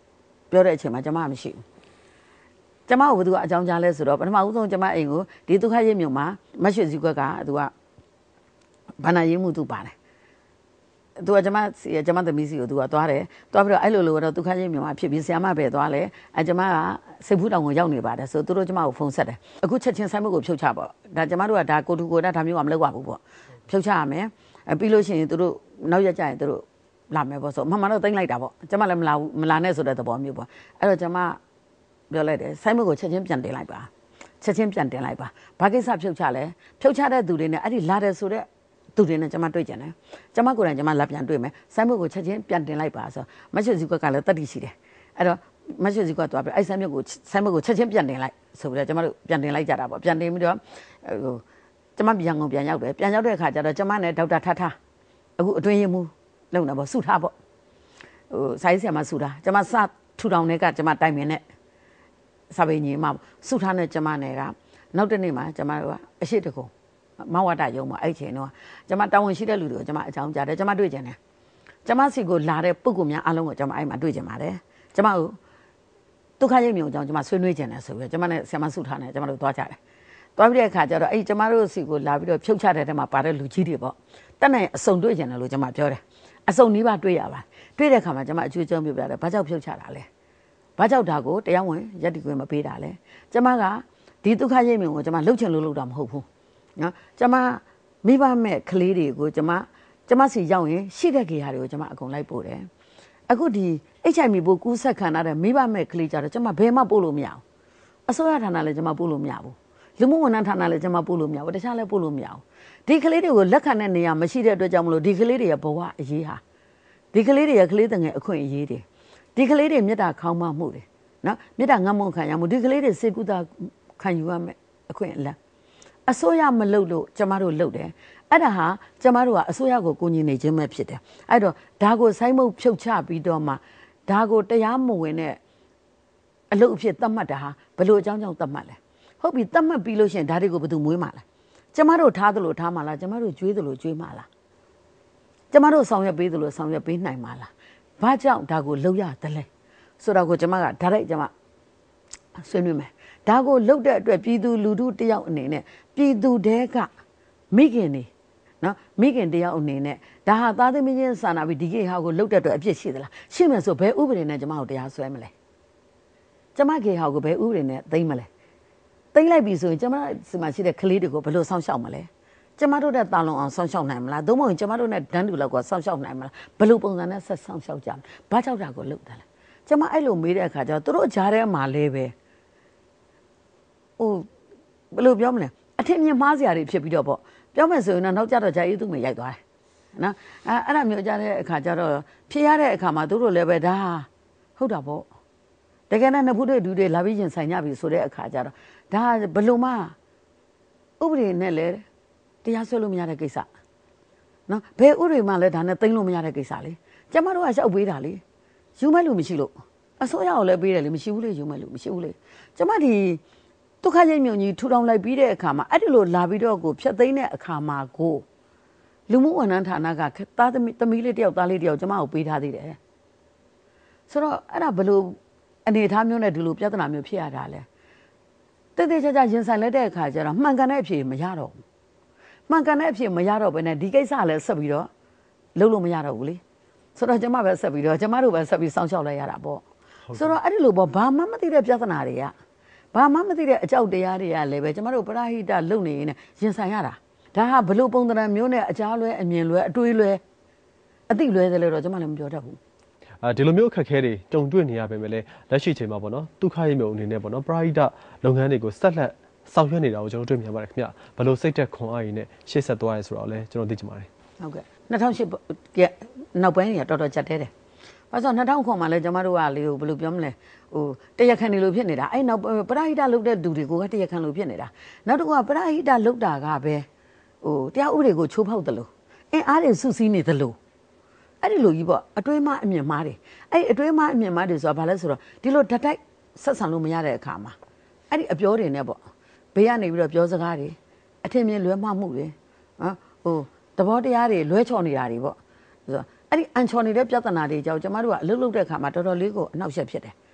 Speaker 4: ပြောတဲ့အချိန်မှာကျမမရှိဘူးကျမကဘယ်သူကအကြောင်းကြားလဲဆိုတော့ပထမဦးဆုံးကျမအိမ်ကိုဒီဒုက္ခရိပ်မြို့မှာမတ်ရွှေစည်းကွက်ကသူကဘာနာရေးမှုသူပါတယ်သူကကျမသမီးစီကိုသူကသွားတယ်သွားပြီးတော့အဲ့လိုလိုတော့ဒုက္ခရိပ်မြို့မှာဖြစ်ပြီးဆရာမပဲသွားလဲကျမကစိတ်ဖူးတောင်ကိုရောက်နေပါတယ်ဆိုသူတို့ကျမကိုဖုန်းဆက်တယ်အခုချက်ချင်းဆိုင်ဘက်ကိုဖြုတ်ချပေါ့ဒါကျမတို့ကဒါကိုတူကိုဒါမျိုးကမလုပ်ရဘူးပေါ့ဖြုတ်ချရမယ်ပြီးလို့ရှိရင်သူတို့နောက်ရက်ကျရင်သူတို့လာမယ်ပေါ့ဆိုမှန်တော့သိမ့်လိုက်တာပေါ့ကျမလည်းမလာနဲ့ဆိုတဲ့သဘောမျိုးပေါ့အဲ့တော့ကျမပြောလိုက်တယ်ဆိုင်ဘက်ကိုချက်ချင်းပြန်တင်လိုက်ပါချက်ချင်းပြန်တင်လိုက်ပါဘာကိစ္စဖြုတ်ချလဲဖြုတ်ချတဲ့သူတွေနဲ့အဲ့ဒီလာတယ်ဆိုတဲ့သူတွေနဲ့ကျမတွေ့ကြတယ်ကျမကိုယ်တိုင်ကျမလာပြန်တွေ့မယ်ဆိုင်ဘက်ကိုချက်ချင်းပြန်တင်လိုက်ပါဆိုမတ်ရွှေစည်းကွက်ကလည်းတတိရှိတယ်အဲ့တော့မတ်ရွှေစည်းကွက်သွားပြီးအဲ့ဆိုင်ဘက်ကိုချက်ချင်းပြန်တင်လိုက်ဆိုပြီးတော့ကျမတို့ပြန်တင်လိုက်ကြတာပေါ့ပြန်တင်ပြီးတော့ကျမပြန်ကုန်ပြန်ရောက်တယ်ပြန်ရောက်တဲ့အခါကျတော့ကျမနဲ့ဒေါက်တာထထအခုအတွင်းရေးမှုလုံတာပေါ့စုထားပေါ့စာရေးဆရာမစုထားကျမစထူထောင်တဲ့ကကျမတိုင်ပင်နဲ့စာပေညီမစုထားနဲ့ကျမနဲ့ကနောက်တစ်နေ့မှာကျမတို့ကအရှိတကုံမဝတ္တရုံမှာအဲ့ချိန်တော့ကျမတာဝန်ရှိတဲ့လူတွေကိုကျမအကြောင်းကြားတယ်ကျမတွေ့ကြတယ်ကျမစီကိုလာတဲ့ပုဂ္ဂိုလ်များအားလုံးကိုကျမအဲ့မှာတွေ့ကြပါတယ်ကျမကိုဒုက္ခရိပ်မြုံအကြောင်းကျမဆွေးနွေးကြတယ်ဆိုပြီးတော့ကျမနဲ့ဆရာမစုထားနဲ့ကျမတို့သွားကြတယ်သွားပြီးတဲ့အခါကျတော့အဲ့ကျမတို့စီကိုလာပြီးတော့ဖြုတ်ချတဲ့ထဲမှာပါတဲ့လူကြီးတွေပေါ့တက်နိုင်အစုံတွေ့ကြတယ်လို့ကျမပြောတယ်အစုံနီးပါးတွေ့ရပါတွေ့တဲ့အခါမှာကျမအကျွေးကျုံပြပြတယ်ဘာကြောင့်ဖြုတ်ချတာလဲဘာကြောင့်ဒါကိုတရားဝင်ရက်တီခွင့်မပေးတာလဲကျမကဒီဒုက္ခရိပ်မြုံကိုကျမလှုပ်ချင်လို့လှုပ်တာမဟုတ်ဘူးနော်ကျမမိဘမဲ့ကလေးတွေကိုကျမစီရောက်ရင်ရှိတဲ့ကေဟာတွေကိုကျမအကုန်လိုက်ပို့တယ်အခုဒီ HIV ပိုးကူးစက်ခံရတဲ့မိဘမဲ့ကလေးကြတော့ကျမဘယ်မှပို့လို့မရဘူးအစိုးရဌာနလည်းကျမပို့လို့မရဘူးလူမှုဝန်ထမ်းဌာနလည်းကျမပို့လို့မရဘူးတခြားလည်းပို့လို့မရဘူးဒီကလေးတွေကိုလက်ခံတဲ့နေရာမရှိတဲ့အတွက်ကြောင့်မလို့ဒီကလေးတွေရဲ့ဘဝအရေးဟာဒီကလေးတွေရဲ့ကလေးတငယ်အခွင့်အရေးတွေဒီကလေးတွေမြတ်တာခေါင်းမမှုတွေနော်မြတ်တာငတ်မွန်ခံရမှုဒီကလေးတွေစေကုသခံယူရမယ်အခွင့်အလမ်းအစိုးရမလုပ်လို့ကျမတို့လုပ်တယ်အဲ့ဒါဟာကျမတို့ကအစိုးရကိုကိုညီနေခြင်းပဲဖြစ်တယ်အဲ့တော့ဒါကိုဆိုင်းမုတ်ဖြုတ်ချပြီးတော့မှဒါကိုတရားမဝင်တဲ့အလုပ်အဖြစ်သတ်မှတ်တာဟာဘယ်လိုအကြောင်းကြောင့်သတ်မှတ်လဲဟုတ်ပြီသတ်မှတ်ပြီးလို့ရှိရင်ဒါတွေကိုဘယ်သူမွေးမှာလဲကျမတို့ထားသလိုထားမှာလားကျမတို့ကြွေးသလိုကြွေးမှာလားကျမတို့ဆောင်ရွက်ပေးသလိုဆောင်ရွက်ပေးနိုင်မှာလားဘာကြောင့်ဒါကိုလုပ်ရတယ်လဲဆိုတော့ကိုကျမကဒါရိုက်ကျမဆွေးနွေးမယ်ဒါကိုလုပ်တဲ့အတွက်ပြည်သူလူထုတယောက်အနေနဲ့ပြည်သူတဲကမိခင်နေနော်မိခင်တယောက်အနေနဲ့ဒါဟာသားသမီးချင်းစာနာပြီးဒီကိဟာကိုလုပ်တဲ့အတွက်အပြစ်ရှိသလားရှိမယ်ဆိုဘယ်ဥပဒေနဲ့ကျမတို့တရားစွဲမလဲကျမကိဟာကိုဘယ်ဥပဒေနဲ့သိမ်းမလဲသိမ်းလိုက်ပြီဆိုရင်ကျမစီမှာရှိတဲ့ကလေးတွေကိုဘယ်လိုစောင့်ရှောက်မလဲကျမတို့တဲ့တာလွန်အောင်စောင့်ရှောက်နိုင်မလားသို့မဟုတ်ကျမတို့နဲ့ဒန်းတူလောက်ကစောင့်ရှောက်နိုင်မလားဘယ်လိုပုံစံနဲ့ဆက်စောင့်ရှောက်ကြမလဲဘာကြောင့်ဒါကိုလုပ်တယ်လဲကျမအဲ့လိုမေးတဲ့အခါကျတော့သူတို့ကြားထဲမှာလဲပဲဟိုဘယ်လိုပြောမလဲအထင်မြင်မှားစရာတွေဖြစ်ပြီးတော့ပေါ့ပြောမယ်ဆိုရင်တော့နောက်ကြတော့ဂျာအေးသူ့မေရိုက်သွားတယ်နော်အဲ့ဒါမျိုးကြားတဲ့အခါကျတော့ဖြစ်ရတဲ့အခါမှာသူတို့လည်းပဲဒါဟုတ်တာပေါ့တကယ်နဲ့နှစ်ဖူးတွေဒူးတွေလာပြီးရင်ဆိုင်ကြပြီဆိုတဲ့အခါကျတော့ဒါဘယ်လိုမှဥပဒေနဲ့လည်းတရားစွဲလို့မရတဲ့ကိစ္စနော်ဘယ်ဥပဒေမှလည်းဒါနဲ့သိမ်းလို့မရတဲ့ကိစ္စလေကျမတို့ကရှောက်ပေးတာလေယူမဲ့လူမရှိလို့အစိုးရကိုလည်းပေးတယ်လေမရှိဘူးလေယူမဲ့လူမရှိဘူးလေကျမဒီဒုက္ခရိပ်မြုံကြီးထူထောင်လိုက်ပြီးတဲ့အခါမှာအဲ့ဒီလိုလာပြီးတော့ကိုဖြတ်သိမ်းတဲ့အခါမှာကိုလူမှုဝန်ထမ်းဌာနကသားသမီးလေးတယောက်သားလေးတယောက်ကျမကိုပေးထားသေးတယ်ဆိုတော့အဲ့ဒါဘယ်လိုအနေအထားမျိုးနဲ့ဒီလိုပြဿနာမျိုးဖြစ်ရတာလဲတိတ်တိတ်ကြကြရင်ဆိုင်လိုက်တဲ့အခါကျတော့မှန်ကန်တဲ့အဖြေမရတော့ဘူးမှန်ကန်တဲ့အဖြေမရတော့ဘဲနဲ့ဒီကိစ္စလည်းဆက်ပြီးတော့လုပ်လို့မရတော့ဘူးလေဆိုတော့ကျမပဲဆက်ပြီးတော့ကျမတို့ပဲဆက်ပြီးစောင့်ရှောက်လိုက်ရတာပေါ့ဆိုတော့အဲ့ဒီလိုပေါ့ဘာမှမသိတဲ့ပြဿနာတွေကဘာမှမသိတဲ့အကြောက်တရားတွေကလည်းပဲကျမတို့ပရဟိတလုပ်နေရင်ရင်ဆိုင်ရတာဒါဟာဘလို့ပုံသဏ္ဍာန်မျိုးနဲ့အကြားလွဲအမြင်လွဲအတွေးလွဲအသိလွဲတယ်လို့တော့ကျမလည်းမပြောတတ်ဘူး
Speaker 3: ဒီလိုမျိုးအခက်အခဲတွေကြုံတွေ့နေရပေမဲ့လည်းလက်ရှိချိန်မှာပေါ့နော်ဒုက္ခရိပ်မြုံအနေနဲ့ပေါ့နော်ပရဟိတလုပ်ငန်းတွေကိုဆက်လက်ဆောင်ရွက်နေတာကိုကျွန်တော်တွေ့မြင်ပါတယ်ခင်ဗျဘယ်လိုစိတ်သက်ခွန်အားရည်နဲ့ရှေ့ဆက်သွားရဲဆိုတော့လည်းကျွန်တော်သိချင်ပါတယ်
Speaker 4: ဟုတ်ကဲ့2008ကနောက်ပိုင်းကတော်တော်ကြက်တဲတယ်ဘာလို့2009မှာလဲကျမတို့ကလေဘယ်လိုပြောမလဲဟိုတရခန်နေလို့ဖြစ်နေတာအဲ့နောက်ပရဟိတလုပ်တဲ့သူတွေကတရခန်လို့ဖြစ်နေတာနောက်တစ်ခုကပရဟိတလုပ်တာကပဲဟိုတရားဥပဒေကိုချိုးဖောက်တယ်လို့အင်းအားတွေစုစည်းနေတယ်လို့အဲ့ဒီလိုကြီးပေါ့အတွင်းမအမြင်မှားတယ်အဲ့အတွင်းမအမြင်မှားတယ်ဆိုတာဘာလဲဆိုတော့ဒီလိုဓာတ်တိုက်ဆက်ဆံလို့မရတဲ့အခါမှာအဲ့ဒီအပြောတွေနဲ့ပေါ့ဘေးကနေပြီးတော့ပြောစကားတွေအထင်မြင်လွဲမှားမှုတွေနော်ဟိုသဘောတရားတွေလွဲချော်နေတာတွေပေါ့ဆိုတော့အဲ့ဒီအန်ချော်နေတဲ့ပြဿနာတွေကြောင့်ကျမတို့ကအလုပ်လုပ်တဲ့အခါမှာတော်တော်လေးကိုအနှောက်အယှက်ဖြစ်တယ်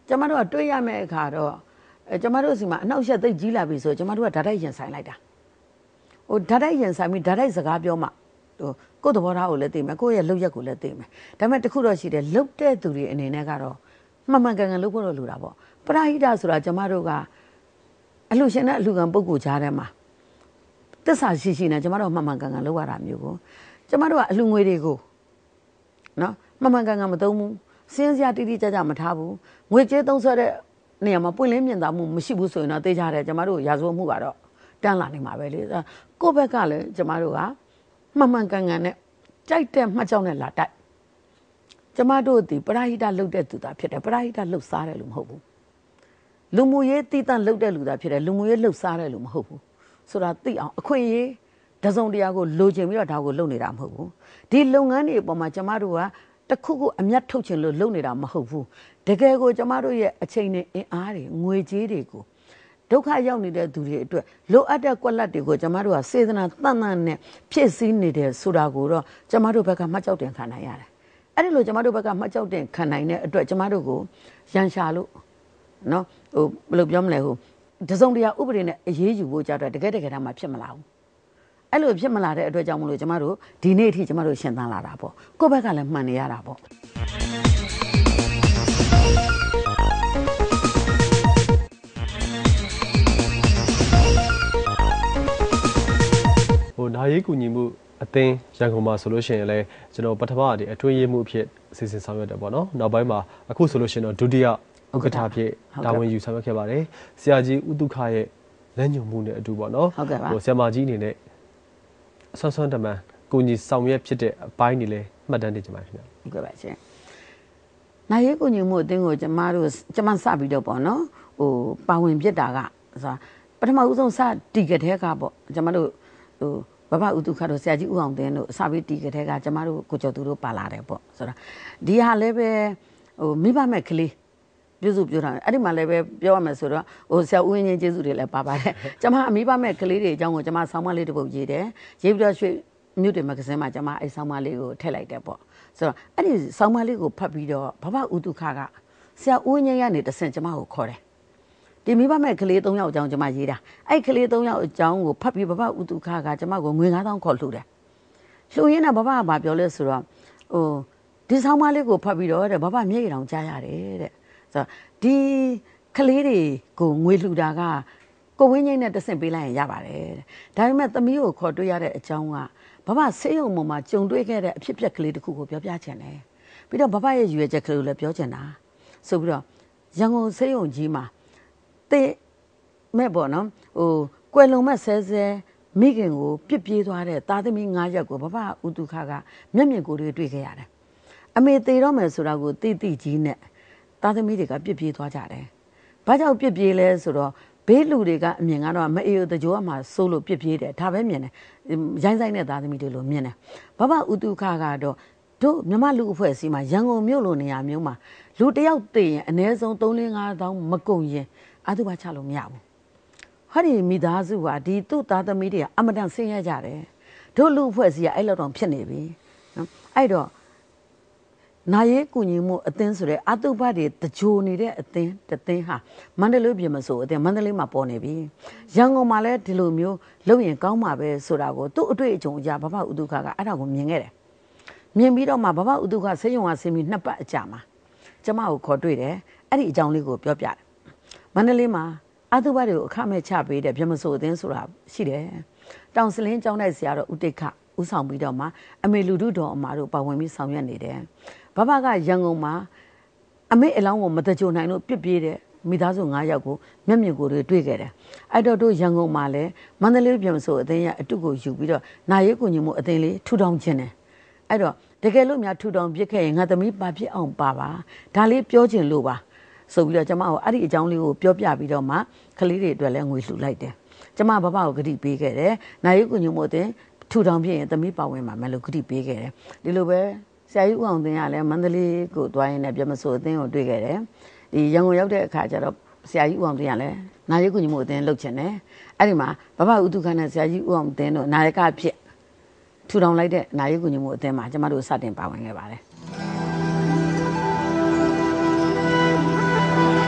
Speaker 4: ကျမတို့ကတွေးရမယ့်အခါတော့ကျမတို့စီမှာအနောက်ရှက်သိပ်ကြီးလာပြီဆိုကျမတို့ကဓာတ်တိုက်ရင်ဆိုင်လိုက်တာဟိုဓာတ်တိုက်ရင်ဆိုင်ပြီးဓာတ်တိုက်စကားပြောမှဟိုကိုယ့်သဘောထားကိုလည်းသိမယ်ကိုယ့်ရဲ့လုပ်ရက်ကိုလည်းသိမယ်ဒါပေမဲ့တခုတော့ရှိတယ်လုတ်တဲ့သူတွေအနေနဲ့ကတော့မှန်မှန်ကန်ကန်လုပ်ဖို့တော့လိုတာပေါ့ပရာဟိတဆိုတာကျမတို့ကအလှရှင်နဲ့အလှခံပုဂ္ဂိုလ်ကြားထဲမှာသစ္စာရှိနေကျမတို့မှန်မှန်ကန်ကန်လုပ်ရတာမျိုးကိုကျမတို့ကအလှငွေတွေကိုနော်မှန်မှန်ကန်ကန်မသုံးဘူးစင်းစရာတိတိကျကျမထားဘူးငွေကြေးသုံးဆွဲတဲ့နေရာမှာပွင့်လင်းမြင်သာမှုမရှိဘူးဆိုရင်တော့သိကြတယ်ကျမတို့ရာဇဝတ်မှုကတော့တန်းလာနေမှာပဲလေကိုယ့်ဘက်ကလည်းကျမတို့ကမှန်မှန်ကန်ကန်နဲ့ကြိုက်တဲ့မှတ်ကြောင်းနဲ့လာတိုက်ကျမတို့ဒီပရာဟိတလှုပ်တဲ့သူသားဖြစ်တယ်ပရာဟိတလှုပ်စားတယ်လို့မဟုတ်ဘူးလူမှုရေးတည်တံ့လှုပ်တဲ့လူသားဖြစ်တယ်လူမှုရေးလှုပ်စားတယ်လို့မဟုတ်ဘူးဆိုတာသိအောင်အခွင့်အရေးတစုံတရာကိုလိုချင်ပြီးတော့ဒါကိုလုပ်နေတာမဟုတ်ဘူးဒီလုပ်ငန်းတွေအပေါ်မှာကျမတို့ကတခုခုအမျက်ထုတ်ချင်လို့လုပ်နေတာမဟုတ်ဘူးတကယ်ကိုကျမတို့ရဲ့အချိန်နဲ့အင်အားတွေငွေကြေးတွေကိုဒုက္ခရောက်နေတဲ့သူတွေအတွက်လိုအပ်တဲ့ကွက်လက်တွေကိုကျမတို့ကစေတနာတန်တန်နဲ့ဖြည့်ဆည်းနေတယ်ဆိုတာကိုတော့ကျမတို့ဘက်ကမှတ်ကြောက်တင်ခံနိုင်ရတယ်အဲ့ဒီလိုကျမတို့ဘက်ကမှတ်ကြောက်တင်ခံနိုင်တဲ့အတွက်ကျမတို့ကိုရန်ရှာလို့နော်ဟိုဘယ်လိုပြောမလဲဟိုတစုံတရာဥပဒေနဲ့အရေးယူဖို့ကြတော့တကယ်တမ်းမှဖြစ်မလာဘူးအဲ့လိုဖြစ်မလာတဲ့အတွက်ကြောင့်မလို့ကျမတို့ဒီနေ့အထိကျမတို့ရှင်းသန်းလာတာပေါ့ကိုယ့်ဘက်ကလည်းမှန်နေရတာပေါ့
Speaker 3: ဟိုနာရေးကူညီမှုအသင်းရန်ကုန်မှာဆိုလို့ရှိရင်လည်းကျွန်တော်ပထမဒီအတွင်းရေးမှုအဖြစ်အစီအစဉ်ဆောင်ရွက်တယ်ပေါ့နော်နောက်ပိုင်းမှာအခုဆိုလို့ရှိရင်တော့ဒုတိယဥက္ကဋ္ဌအဖြစ်တာဝန်ယူဆောင်ရွက်ခဲ့ပါတယ်ဆရာကြီးဦးဒုက္ခရဲ့လက်ညှိုးမှုနဲ့အတူပေါ့နော်ဟိုဆရာမကြီးအနေနဲ့ဆွမ်းဆွမ်းတမန်ကိုညီဆောင်ရွက်ဖြစ်တဲ့အပိုင်းတွေလည်းမှတ်တမ်းတင်ကြပါခင်ဗျ
Speaker 4: ဟုတ်ကဲ့ပါရှင်နာရေးကိုညီမှုအသင်းကိုကျမစပြီးတော့ပေါ့နော်ဟိုပါဝင်ဖြစ်တာကဆိုတာပထမဦးဆုံးစတီကတဲ့ကပေါ့ကျမတို့ဟိုဘဘဦးဒုက္ခတို့ဆရာကြီးဦးအောင်သင်းတို့စပြီးတီကတဲ့ကကျမတို့ကိုကျော်သူတို့ပါလာတယ်ပေါ့ဆိုတာဒီဟာလည်းပဲဟိုမိဘမဲ့ကလေးပြုစုပြောတာအဲ့ဒီမှာလည်းပဲပြောရမယ်ဆိုတော့ဟိုဆရာဦးဝင်းချင်းကျေးဇူးတွေလည်းပါပါတယ်ကျမအမိဘမဲ့ကလေးတွေအကြောင်းကိုကျမဆောင်းမလေးတစ်ပုဒ်ရေးတယ်ရေးပြီးတော့ရွှေမြို့တွေမဂ္ဂဇင်းမှာကျမအဲ့ဆောင်းမလေးကိုထည့်လိုက်တယ်ပေါ့ဆိုတော့အဲ့ဒီဆောင်းမလေးကိုဖတ်ပြီးတော့ဘဘဦးဒုက္ခကဆရာဦးဝင်းချင်းကနေတဆင့်ကျမကိုခေါ်တယ်ဒီမိဘမဲ့ကလေး3ယောက်အကြောင်းကျမရေးတာအဲ့ကလေး3ယောက်အကြောင်းကိုဖတ်ပြီးဘဘဦးဒုက္ခကကျမကိုငွေ9000ခေါ်လှူတယ်လှူရင်းနဲ့ဘဘကဘာပြောလဲဆိုတော့ဟိုဒီဆောင်းမလေးကိုဖတ်ပြီးတော့တဲ့ဘဘမျက်ရည်တောင်ကြားရတယ်တဲ့ဆိုတော့ဒီကလေးတွေကိုငွေလှူတာကကိုဝင်းငိမ့်နဲ့တဆင့်ပေးလိုက်ရင်ရပါတယ်ဒါပေမဲ့သမီးကိုခေါ်တွေ့ရတဲ့အကြောင်းကဘဘဆေးရုံပေါ်မှာကြုံတွေ့ခဲ့တဲ့အဖြစ်အပျက်ကလေးတစ်ခုကိုပြောပြချင်တယ်ပြီးတော့ဘဘရဲ့ရည်ရွယ်ချက်ကလေးကိုလည်းပြောချင်တာဆိုပြီးတော့ရန်ကုန်ဆေးရုံကြီးမှာတဲ့မဲ့ပေါ့နော်ဟိုကွယ်လွန်မဲ့ဆဲမိခင်ကိုပြစ်ပြေးသွားတဲ့သားသမီး9ယောက်ကိုဘဘဦးဒုက္ခကမျက်မြင်ကိုယ်တွေ့ခဲ့ရတယ်အမေသေတော့မယ်ဆိုတာကိုတိကြီးနဲ့သားသမီးတွေကပြစ်ပြေးသွားကြတယ်။ဘာကြောင့်ပြစ်ပြေးလဲဆိုတော့ဘေးလူတွေကအမြင်ကတော့မအေးတကြိုးကမှစိုးလို့ပြစ်ပြေးတယ်ဒါပဲမြင်တယ်။ရိုင်းဆိုင်တဲ့သားသမီးတွေလို့မြင်တယ်။ဘဘဦးတုခကတော့တို့မြမလူအဖွဲ့အစည်းမှာရန်ကုန်မြို့လိုနေရာမျိုးမှာလူတယောက်တည်ရင်အနည်းဆုံး3-5,000မကုန်ရင်အတုပါချလို့မရဘူး။ဟောဒီမိသားစုကဒီသူ့သားသမီးတွေကအမတန်ဆင်းရဲကြတယ်။တို့လူအဖွဲ့အစည်းကအဲ့လောက်တော့ဖြစ်နေပြီ။နော်အဲ့တော့နာရေးကူညီမှုအသင်းဆိုတဲ့အတုပတွေတကြိုနေတဲ့အသင်းဟာမန္တလေးပြည်မှာဆိုအသင်းမန္တလေးမှာပေါ်နေပြီရန်ကုန်မှာလည်းဒီလိုမျိုးလုပ်ရင်ကောင်းမှာပဲဆိုတာကိုသူ့အတွေ့အကြုံအရဘဘဥဒုက္ခကအဲ့ဒါကိုမြင်ခဲ့တယ်မြင်ပြီးတော့မှဘဘဥဒုက္ခဆေးရုံကဆင်းပြီး2ပတ်အကြာမှာကျမကိုခေါ်တွေ့တယ်အဲ့ဒီအကြောင်းလေးကိုပြောပြတယ်မန္တလေးမှာအတုပတွေကိုအခမဲ့ချပေးတဲ့ဗြဟ္မစိုအသင်းဆိုတာရှိတယ်တောင်စလင်းကျောင်းတိုက်ဆရာတော်ဦးတိတ်ခဥဆောင်ပြီးတော့မှအမေလူထုတော်အမာတို့ပါဝင်ပြီးဆောင်ရွက်နေတယ်ဘဘကရန်ကုန်မှာအမေအလောင်းကိုမတကြိုနိုင်လို့ပြစ်ပြေးတဲ့မိသားစု9ယောက်ကိုမျက်မြင်ကိုယ်တွေ့ခဲ့တယ်အဲ့တော့တို့ရန်ကုန်မှာလည်းမန္တလေးပြည်ဆိုအသင်းရဲ့အတုကိုယူပြီးတော့နာရေးကိုညီမှုအသင်းလေးထူထောင်ခြင်းတယ်အဲ့တော့တကယ်လို့များထူထောင်ပြစ်ခဲ့ရင်ငါသမီးပါပြစ်အောင်ပါဒါလေးပြောချင်လို့ပါဆိုပြီးတော့ကျမကိုအဲ့ဒီအကြောင်းလေးကိုပြောပြပြီးတော့မှကလေးတွေအတွက်လည်းငွေလှူလိုက်တယ်ကျမဘဘကိုဂတိပေးခဲ့တယ်နာရေးကိုညီမှုအသင်းထူထောင်ပြစ်ရင်သမီးပါဝင်မှာမယ်လို့ဂတိပေးခဲ့တယ်ဒီလိုပဲဆရာကြီးဦးအောင်သင်းကလည်းမန္တလေးကိုသွားရင်းနဲ့ဗြဟ္မစိုအသင်းကိုတွေ့ခဲ့တယ်ဒီရန်ကုန်ရောက်တဲ့အခါကျတော့ဆရာကြီးဦးအောင်သင်းကလည်းနာရေးကူညီမှုအသင်းလုပ်ချင်တယ်အဲ့ဒီမှာဘဘဦးတုခနဲ့ဆရာကြီးဦးအောင်သင်းတို့နာယကဖြစ်ထူထောင်လိုက်တဲ့နာရေးကူညီမှုအသင်းမှာကျမတို့စတင်ပါဝင်ခဲ့ပါတယ်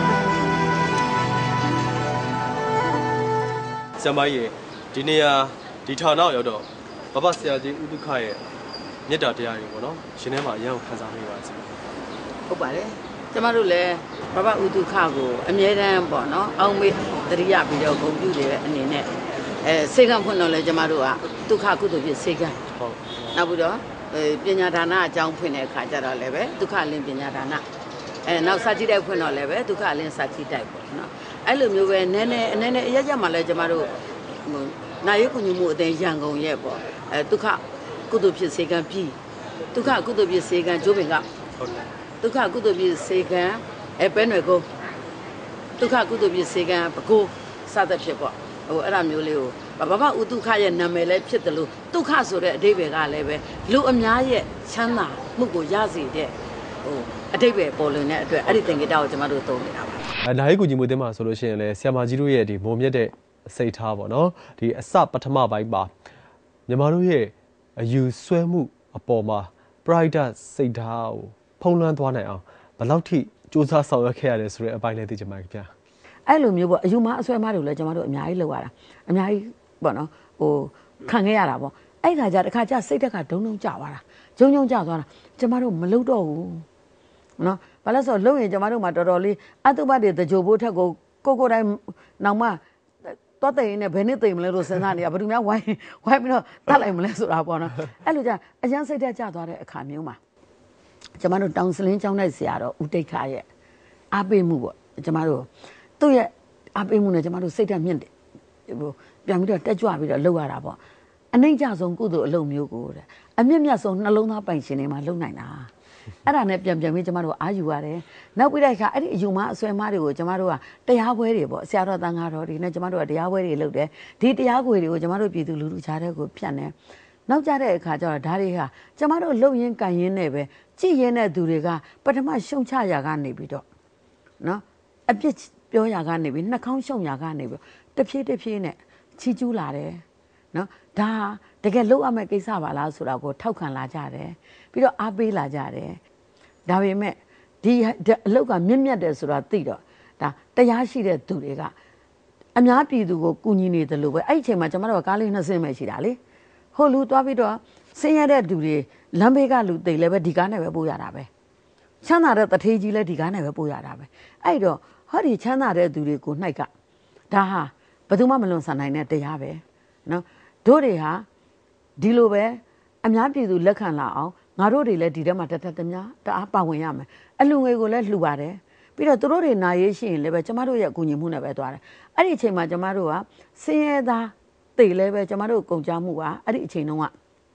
Speaker 3: ဆရာမကြီးဒီနေရာဒီဌာနရောက်တော့ဘဘဆရာကြီးဥဒုခရဲ့မေတ္တာတရားတွေပေါ့နော်ရှင်ထဲမှာအရင်ခံစားမိပါစေ
Speaker 4: ဟုတ်ပါတယ်ကျမတို့လည်းဘဘဥဒုခကိုအမြဲတမ်းပေါ့နော်အောင်မေတရိယပြီးတော့ဂုဏ်ပြုတဲ့အနေနဲ့စေကံဖွင့်တော့လဲကျမတို့ကဒုက္ခကုသိုလ်ဖြစ်စေကံဟုတ်နောက်ပြီးတော့ပညာဒါနအကြောင်းဖွင့်တဲ့အခါကျတော့လည်းပဲဒုက္ခလင်းပညာဒါနနောက်စာကြည့်တိုက်ဖွင့်တော့လည်းပဲဒုက္ခလင်းစာကြည့်တိုက်ပေါ့နော်အဲ့လိုမျိုးပဲနည်းနည်းအရက်ရက်မှလည်းကျမတို့နာယကုညမှုအတဲ့ရန်ကုန်ရဲ့ပေါ့ဒုက္ခကုသိုလ်ဖြစ်စေကံပြီးဒုက္ခကုသိုလ်ဖြစ်စေကံကျိုးပင်ကဟုတ်ဒုက္ခကုသိုလ်ဖြစ်စေကံပဲနွယ်ကိုဒုက္ခကုသိုလ်ဖြစ်စေကံပကိုးစသဖြင့်ပေါ့အဲ့ဒါမျိုးလေးကိုဘဘဥဒုခရဲ့နာမည်လည်းဖြစ်တယ်လို့ဒုက္ခဆိုတဲ့အဓိပ္ပာယ်ကလည်းပဲလူအများရဲ့ချမ်းသာမှုကိုရစေတဲ့အဓိပ္ပာယ်ပေါ်လွင်တဲ့အတွက်အဲ့ဒီသင်္ကေတကိုကျွန်တော်တို့သုံးနေတာပါ
Speaker 3: နာယီကူညီမှုအသင်းမှာဆိုလို့ရှိရင်လည်းဆရာမကြီးတို့ရဲ့ဒီမုံမြတ်တဲ့စိတ်ထားပေါ့နော်ဒီအစပထမပိုင်းပါညီမတို့ရဲ့အယူဆွဲမှုအပေါ်မှာ pride စိတ်ထားကိုဖုံးလွှမ်းသွားနိုင်အောင်ဘယ်လောက်ထိစူးစမ်းဆောင်ရွက်ခဲ့ရတယ်ဆိုတဲ့အပိုင်းလေးသိချင်ပါတယ်ခင်ဗျာ
Speaker 4: အဲ့လိုမျိုးပေါ့အယူမအဆွဲမတွေကိုလည်းကျွန်တော်တို့အများကြီးလုပ်ရတာအများကြီးပေါ့နော်ခံခဲ့ရတာပေါ့အဲ့ခါကျတစ်ခါကျစိတ်တက်ကဒုံကျသွားတာဂျုံကျသွားတာကျွန်တော်တို့မလုပ်တော့ဘူးနော်ဘာလို့ဆိုလုံရင်ကျွန်တော်တို့မှာတော်တော်လေးအတုပတွေတကြိုဘိုးထက်ကိုတိုင်းနောက်မှတော့တိန်နဲ့ဘယ်နဲ့တိန်မလဲလို့စဉ်းစားနေတာဘယ်သူများဝိုင်းပြီးတော့တတ်လိုက်မလဲဆိုတာပေါ့နော်အဲ့လိုကြအရန်စိတ်တက်ကျသွားတဲ့အခါမျိုးမှာကျွန်တော်တို့တောင်စလင်းကျောင်းလိုက်ဆရာတော်ဦးတိတ်ခါရဲ့အားပေးမှုပေါ့ကျွန်တော်တို့သူ့ရဲ့အားပေးမှုနဲ့ကျွန်တော်တို့စိတ်ဓာတ်မြင့်တယ်ပြန်ပြီးတော့တက်ကြွပြီးတော့လှုပ်ရတာပေါ့အနှိမ့်ကြဆုံးကုသိုလ်အလုပ်မျိုးကိုတဲ့အမြင့်မြတ်ဆုံးနှလုံးသားပိုင်ရှင်တွေမှာလှုပ်နိုင်တာအဲ့ဒါနဲ့ပြန်ပြီးကျွန်တော်တို့အာယူရတယ်နောက်ပြီးတဲ့အခါအဲ့ဒီအယူမအဆွဲမတွေကိုကျွန်တော်တို့ကတရားပွဲတွေပေါ့ဆရာတော်တန်ခါတော်တွေနဲ့ကျွန်တော်တို့ကတရားပွဲတွေလုပ်တယ်ဒီတရားခွေတွေကိုကျွန်တော်တို့ပြည်သူလူထုကြားတဲ့ကိုဖြတ်နေနောက်ကြတဲ့အခါကျတော့ဒါတွေဟာကျွန်တော်တို့လှုပ်ရင်းကန်ရင်းနဲ့ပဲကြည်ရင်းတဲ့သူတွေကပထမရှုံချရာကနေပြီးတော့နော်အပြစ်ပြောရာကနေပြီးနှာခေါင်းရှုံရာကနေပြီးတဖြည်းနဲ့ချီကျူးလာတယ်နော်ဒါတကယ်လှုပ်ရမယ့်ကိစ္စပါလားဆိုတာကိုထောက်ခံလာကြတယ်ပြီးတော့အားပေးလာကြတယ်ဒါပေမဲ့ဒီအလုတ်ကမြင့်မြတ်တယ်ဆိုတာသိတော့ဒါတရားရှိတဲ့သူတွေကအများပြည်သူကိုကူညီနေတယ်လို့ပဲအဲ့ဒီအချိန်မှာကျွန်တော်တို့ကကားလေး2ဆင်းပဲရှိတာလေဟိုလူသွားပြီးတော့ဆင်းရဲတဲ့သူတွေလမ်းဘေးကလူသိလည်းပဲဒီကားနဲ့ပဲပို့ရတာပဲချမ်းသာတဲ့တထေးကြီးလည်းဒီကားနဲ့ပဲပို့ရတာပဲအဲ့တော့ဟောဒီချမ်းသာတဲ့သူတွေကိုနှိုက်ကဒါဟာဘယ်သူမှမလွန်ဆန်နိုင်တဲ့တရားပဲနော်တို့တွေဟာဒီလိုပဲအများပြည်သူလက်ခံလာအောင်ငါတို့တွေလည်းဒီထဲမှာတအားပါဝင်ရမယ်အလူငွေကိုလည်းလှူပါတယ်ပြီးတော့သူတို့တွေနာရေးရှိရင်လည်းပဲကျမတို့ရဲ့အကူအညီမှုနဲ့ပဲသွားတယ်အဲ့ဒီအချိန်မှာကျမတို့ကစင်းရဲသားတိတ်လည်းပဲကျမတို့ကုန်ကြမှုကအဲ့ဒီအချိန်တုန်းက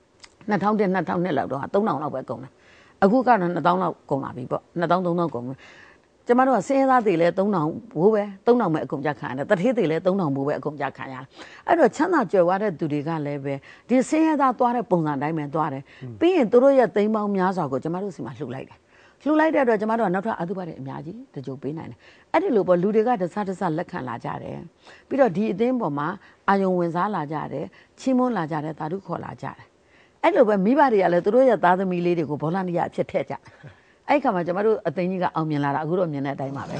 Speaker 4: 2000 2002လောက်တော့3000လောက်ပဲကုန်တယ်အခုကတော့2000လောက်ကုန်လာပြီပေါ့2000 3000ကုန်ပြီကျမတို့ကစင်းရဲသားတွေလည်း3000ဘိုးပဲ3000ပဲအကုန်ကြခံရတယ်တထေးတွေလည်း3000ဘိုးပဲအကုန်ကြခံရတယ်အဲ့တော့ချမ်းသာကြွယ်ဝတဲ့သူတွေကလည်းပဲဒီစင်းရဲသားသွားတဲ့ပုံစံတိုင်းပဲသွားတယ်ပြီးရင်တို့ရဲ့သိန်းပေါင်းများစွာကိုကျမတို့စီမှာလှူလိုက်တယ်လှူလိုက်တဲ့အတွက်ကျမတို့ကနောက်ထပ်အတုပတွေအများကြီးတကြိုပေးနိုင်တယ်အဲ့ဒီလိုပေါ့လူတွေကတဆလက်ခံလာကြတယ်ပြီးတော့ဒီအသင်းပေါ်မှာအာယုံဝင်စားလာကြတယ်ချီးမွမ်းလာကြတယ်သာဓုခေါ်လာကြတယ်အဲ့လိုပဲမိဘတွေကလည်းတို့ရဲ့သားသမီးလေးတွေကိုဘောလနီယာအဖြစ်ထည့်ကြအဲ့ခါမှာကျမတို့အသိကြီးကအောင်မြင်လာတာအခုတော့မြင်တဲ့အတိုင်းပါပဲ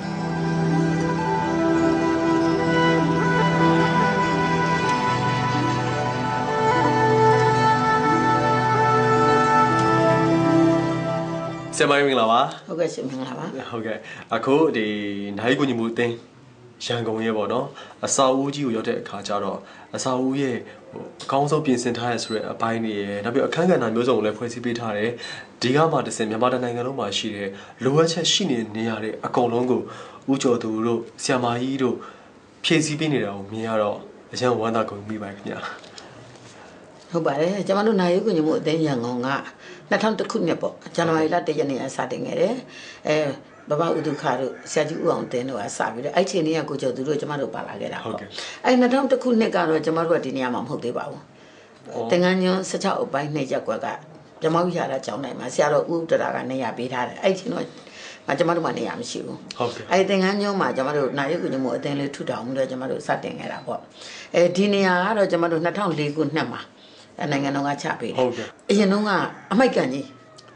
Speaker 3: ဆရာမမင်္ဂလာပါ
Speaker 4: ဟုတ်ကဲ့ရှင်မင်္ဂလာပါ
Speaker 3: ဟုတ်ကဲ့အခုဒီနာယီကူညီမှုအသင်းရန်ကုန်ရဲ့ပေါ့နော်အစာအုပ်ကြီးကိုရောက်တဲ့အခါကျတော့အစာအုပ်ရဲ့အကောင်းဆုံးပြင်ဆင်ထားရဆိုတဲ့အပိုင်းတွေရယ်နောက်ပြီးအခန်းကဏ္ဍမျိုးစုံကိုလည်းဖွဲ့စည်းပေးထားတယ်ဒီကမှတစ်စင်မြန်မာနိုင်ငံလုံးမှာရှိတဲ့လိုအပ်ချက်ရှိနေတဲ့နေရာတွေအကုန်လုံးကိုဦးကျော်သူတို့ဆရာမကြီးတို့ဖြည့်ဆည်းပေးနေတာကိုမြင်ရတော့အရင်ဝမ်းသာကုန်ပြီပါခင်ဗျာ
Speaker 4: ဟုတ်ပါတယ်ကျွန်တော်တို့နာယီကူညီမှုအသင်းရန်ကုန်က2000ခုနှစ်ပေါ့ဇန်နဝါရီလ1ရက်နေ့စတင်ခဲ့တယ်ဘဘဥဒုခတို့ဆရာကြီးဦးအောင်တင်းတို့ကစပြီးတော့အဲ့ချိန်นี้ကိုကျော်သူတို့ကျမတို့ပါလာခဲ့တာပေါ့အဲ့2000ခုနှစ်ကတော့ကျမတို့ကဒီနေရာမှာမဟုတ်သေးပါဘူးတင်ငန်းညွန်း16အပိုင်း2ရက်ကွက်ကကျမတို့ရတာကြောင်းနိုင်မှာဆရာတော်ဦးတရာကနေရာပေးထားတယ်အဲ့ချိန်တော့ကျမတို့မှနေရာမရှိဘူး
Speaker 3: ဟုတ်ကဲ့
Speaker 4: အဲ့တင်ငန်းညွန်းမှာကျမတို့နာယီကူညီမှုအသင်းလေးထူထောင်ပြီးတော့ကျမတို့စတင်ခဲ့တာပေါ့ဒီနေရာကတော့ကျမတို့2004ခုနှစ်မှာနိုင်ငံတော်ကချပေးတယ်
Speaker 3: ဟုတ်ကဲ့
Speaker 4: အရင်တုန်းကအမိုက်ကန်ကြီး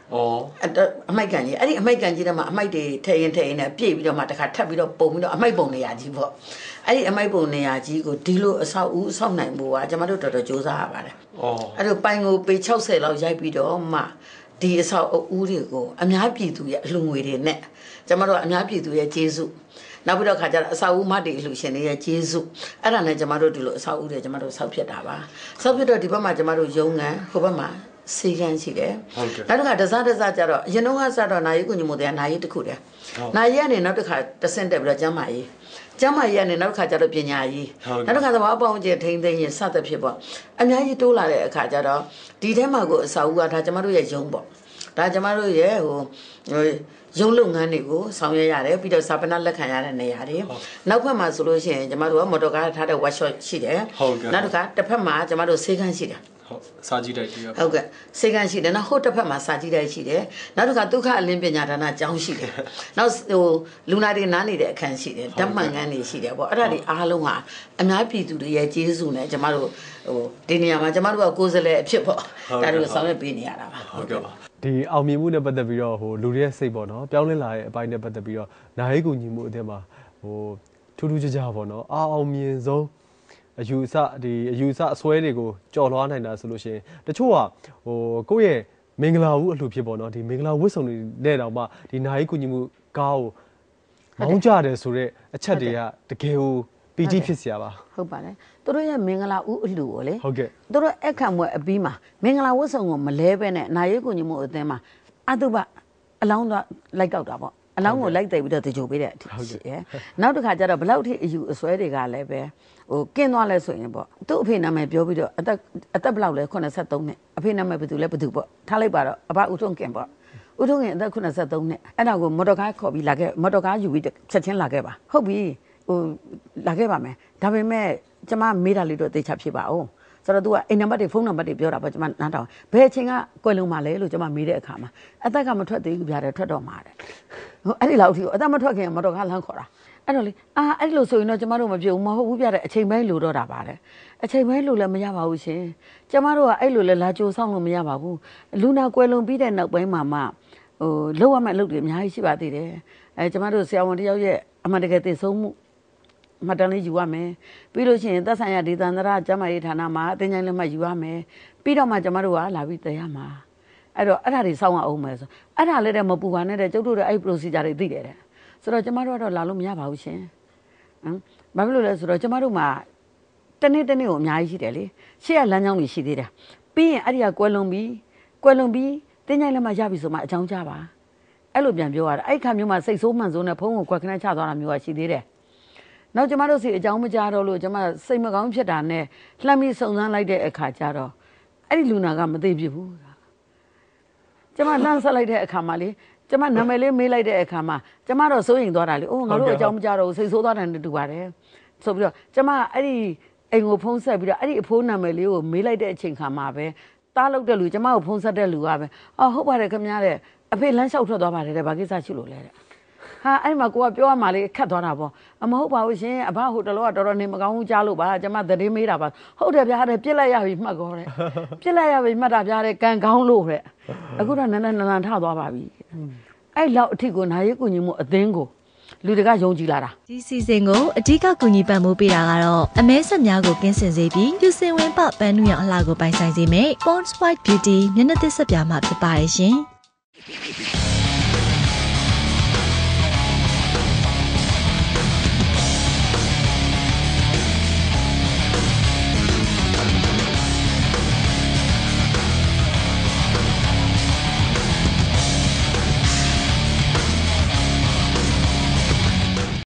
Speaker 4: အမိုက်ကန်ကြီးအဲ့ဒီအမိုက်ကန်ကြီးထဲမှာအမိုက်တွေထည့်ရင်နဲ့ပြည့်ပြီးတော့မှတစ်ခါထပ်ပြီးတော့ပုံပြီးတော့အမိုက်ပုံနေရာကြီးပေါ့အဲ့ဒီအမိုက်ပုံနေရာကြီးကိုဒီလိုအဆောက်နိုင်ဖို့ကကျွန်တော်တို့တော်တော်စူးစမ်းရပါတယ်အဲ့လိုပိုင်ကိုပေ60လောက်ရိုက်ပြီးတော့မှဒီအဆောက်အဦတွေကိုအများပြည်သူရဲ့အလှငွေတွေနဲ့ကျွန်တော်တို့အများပြည်သူရဲ့ကျေးဇူးနောက်ပြီးတော့ခါကျတော့အဆောက်အဦမတွေအလှရှင်တွေရဲ့ကျေးဇူးအဲ့ဒါနဲ့ကျွန်တော်တို့ဒီလိုအဆောက်အဦတွေကျွန်တော်တို့ဆောက်ဖြစ်တာပါဆောက်ဖြစ်တော့ဒီဘက်မှာကျွန်တော်တို့ရုံငန်းဟိုဘက်မှာစီကန်းရှိတယ်နောက်တစ်ခါတစားကြတော့အရင်တော့စတော့နာရီကိုညီမို့တဲ့နာရီတစ်ခုတည်းနာရီကနေနောက်တစ်ခါတဆင့်တက်ပြီးတော့ကျမ်းမာရေးကနေနောက်တစ်ခါကျတော့ပညာရေးနောက်တစ်ခါသဘာဝပေါင်းကျထိန်းသိမ်းရင်စသဖြင့်ပေါ့အများကြီးတိုးလာတဲ့အခါကျတော့ဒီထဲမှာကိုအစာဦးကဒါကျမတို့ရဲ့ရုံပေါ့ဒါကျမတို့ရဲ့ရုံလုပ်ငန်းတွေကိုဆောင်ရွက်ရတယ်ပြီးတော့စာပနာလက်ခံရတဲ့နေရာတွေနောက်ဘက်မှာဆိုလို့ရှိရင်ကျမတို့ကမော်တော်ကားထားတဲ့ workshop ရှိတယ်နောက်တစ်ခါတစ်ဖက်မှာကျမတို့ဆေးခန်းရှိတယ်
Speaker 3: စာကြည့်တိုက်ရှိရ
Speaker 4: ဟုတ်ကဲ့စေကန်းရှိတယ်နောက်ဟိုတစ်ဖက်မှာစာကြည့်တိုက်ရှိတယ်နောက်တစ်ခါဒုက္ခအလင်းပညာဒါနကျောင်းရှိတယ်နောက်လူနာတွေနားနေတဲ့အခန်းရှိတယ်ဓမ္မငန်းတွေရှိတယ်ပေါ့အဲ့ဒါတွေအားလုံးဟာအများပြည်သူတွေရဲ့ကျေးဇူးနဲ့ကျမတို့ဒီနေရာမှာကျမတို့ကကိုယ်စားလှယ်အဖြစ်ပေါ့ဒါတွေကိုဆောင်ရွက်ပေးနေရတာပါ
Speaker 3: ဟုတ်ကဲ့ပါဒီအောင်မြင်မှုနဲ့ပတ်သက်ပြီးတော့လူတွေရဲ့စိတ်ပေါ့နော်ပြောင်းလဲလာတဲ့အပိုင်းနဲ့ပတ်သက်ပြီးတော့နိုင်ရေးကူညီမှုအသင်းမှာထူးထူးခြားခြားပေါ့နော်အောင်မြင်ဆုံးအယူအဆအစွဲတွေကိုကြော်လွှားနိုင်တာဆိုလို့ရှိရင်တချို့ကကိုယ့်ရဲ့မင်္ဂလာဦးအလှဖြစ်ပေါ့နော်ဒီမင်္ဂလာဝတ်စုံတွေနဲ့တောင်မှဒီနိုင်ကူညီမှုကားကိုမောင်းကြတယ်ဆိုတော့အချက်တွေကတကယ်ကိုပီတိဖြစ်စရာပါ
Speaker 4: ဟုတ်ပါတယ်သူတို့ရဲ့မင်္ဂလာဦးအလှကိုလေ
Speaker 3: ဟုတ်ကဲ့
Speaker 4: သူတို့အခမ်းပွဲအပြီးမှာမင်္ဂလာဝတ်စုံကိုမလဲပဲနဲ့နိုင်ကူညီမှုအသင်းမှာအတုပအလောင်းတော့လိုက်ကောက်တာပေါ့အလောင်းကိုလိုက်သိပြီးတော့တကြိုပေးတဲ့အထိရှိတယ်နောက်တစ်ခါကျတော့ဘလောက်ထိအယူအဆွဲတွေကလည်းပဲကင်းသွားလဲဆိုရင်ပေါ့သူ့အဖေနာမည်ပြောပြီးတော့အသက်ဘလောက်လဲ83နှစ်အဖေနာမည်ဘယ်သူပေါ့ထားလိုက်ပါတော့အဘဦးထုံးကင်ပေါ့ဦးထုံးကင်အသက်83နှစ်အဲ့ဒါကိုမော်တော်ကားခေါ်ပြီးလာခဲ့မော်တော်ကားယူပြီးချက်ချင်းလာခဲ့ပါဟုတ်ပြီလာခဲ့ပါမယ်ဒါပေမဲ့ကျမမေးတာလေးတော့သေချာဖြစ်ပါအောင်ဆိုတော့ तू ကအိမ်နံပါတ်တွေဖုန်းနံပါတ်တွေပြောတာပေါ့ကျမနားထောင်ဘယ်အချိန်ကကွယ်လွန်ပါလဲလို့ကျမမေးတဲ့အခါမှာအသက်ကမထွက်သေးဘူးဗျာတဲ့ထွက်တော့မှာတဲ့အဲ့ဒီလောက်အထိအသက်မထွက်ခင်မော်တော်ကားလမ်းခေါ်တာအဲ့တော့လေအဲ့လိုဆိုရင်တော့ကျမတို့မပြေဘူးမဟုတ်ဘူးပြတဲ့အချိန်ပိုင်းလိုတော့တာပါတဲ့အချိန်ပိုင်းလိုလည်းမရပါဘူးရှင်ကျမတို့ကအဲ့လိုလဲလာကြိုဆောင်လို့မရပါဘူးလူနာကွယ်လွန်ပြီးတဲ့နောက်ပိုင်းမှာမှလောက်ရမယ့်အလုပ်တွေအများကြီးရှိပါသေးတယ်ကျမတို့ဆရာဝန်တယောက်ရဲ့အမှန်တကယ်သိဆုံးမှုမှတ်တမ်းလေးယူရမယ်ပြီးလို့ရှိရင်သက်ဆိုင်ရာဒေသန္တရကျန်းမာရေးဌာနမှာအတင်းကျပ်လက်မှတ်ယူရမယ်ပြီးတော့မှကျမတို့ကလာပြီးတည်ရမှာအဲ့တော့အဲ့ဒါတွေစောင့်ရအောင်မယ်ဆိုအဲ့ဒါလည်းတဲ့မပူပါနဲ့တဲ့ကျုပ်တို့အဲ့ procedure တွေသိတယ်တဲ့ဆိုတော့ကျမတို့ကတော့လာလို့မရပါဘူးရှင်ဘာဖြစ်လို့လဲဆိုတော့ကျမတို့မှာတနေ့ကိုအများကြီးရှိတယ်လေရှေ့ကလမ်းကြောင်းတွေရှိသေးတယ်ပြီးရင်အဲ့ဒီကကွယ်လွန်ပြီးတင်းကျပ်လက်မှတ်ရပြီဆိုမှအကြောင်းကြားပါအဲ့လိုပြန်ပြောရတာအဲ့ခါမျိုးမှာစိတ်ဆိုးမှန်ဆိုးနဲ့ဖုန်းကိုကွက်ခဏချသွားတာမျိုးကရှိသေးတယ်နောက်ကျမတို့စီအကြောင်းမကြားတော့လို့ကျမစိတ်မကောင်းဖြစ်တာနဲ့လှမ်းပြီးစုံစမ်းလိုက်တဲ့အခါကျတော့အဲ့ဒီလူနာကမသိဖြစ်ဘူးကျမလှမ်းဆက်လိုက်တဲ့အခါမှာလေကျမနာမည်လေးမေးလိုက်တဲ့အခါမှာကျမတော့စိုးရိမ်သွားတာလေငါတို့အကြောင်းမကြားတော့ဘူးစိတ်ဆိုးသွားတယ်တူပါတယ်ဆိုပြီးတော့ကျမအဲ့ဒီအိမ်ကိုဖုန်းဆက်ပြီးတော့အဲ့ဒီအဖိုးနာမည်လေးကိုမေးလိုက်တဲ့အချိန်ခါမှာပဲတားလောက်တဲ့လူကျမကိုဖုန်းဆက်တဲ့လူကပဲဟုတ်ပါတယ်ခင်ဗျားတဲ့အဖေလမ်းလျှောက်ထွက်သွားပါတယ်တဲ့ဘာကိစ္စရှိလို့လဲတဲ့ဟာအဲ့မှာကိုကပြောရမှာလေခတ်သွားတာပေါ့မဟုတ်ပါဘူးရှင်အဘဟိုတလောကတော်တော်နေမကောင်းဘူးကြားလို့ပါကျမသတင်းမေးတာပါဟုတ်တယ်ဗျာတဲ့ပြစ်လိုက်ရပြီမှတ်ကောတဲ့ပြစ်လိုက်ရပြီမှတ်တာဗျာတဲ့ကံကောင်းလို့တဲ့အခုတော့နန်းထသွားပါပြီအဲ့လောက်အထိကိုနာရီကူညီမှုအသင်းကိုလူတွေကယုံကြည်လာတာ
Speaker 1: ဒီစီစဉ်ကိုအဓိကကူညီပံ့ပိုးပေးတာကတော့အမဲဆက်များကိုကင်းစင်စေပြီးပြုစင်ဝင်ပပန်းနုရောင်အလှကိုပိုင်ဆိုင်စေမယ့် Pond's White Beauty မျက်နှာသစ်ဆက်ပြာမှဖြစ်ပါရဲ့ရှင်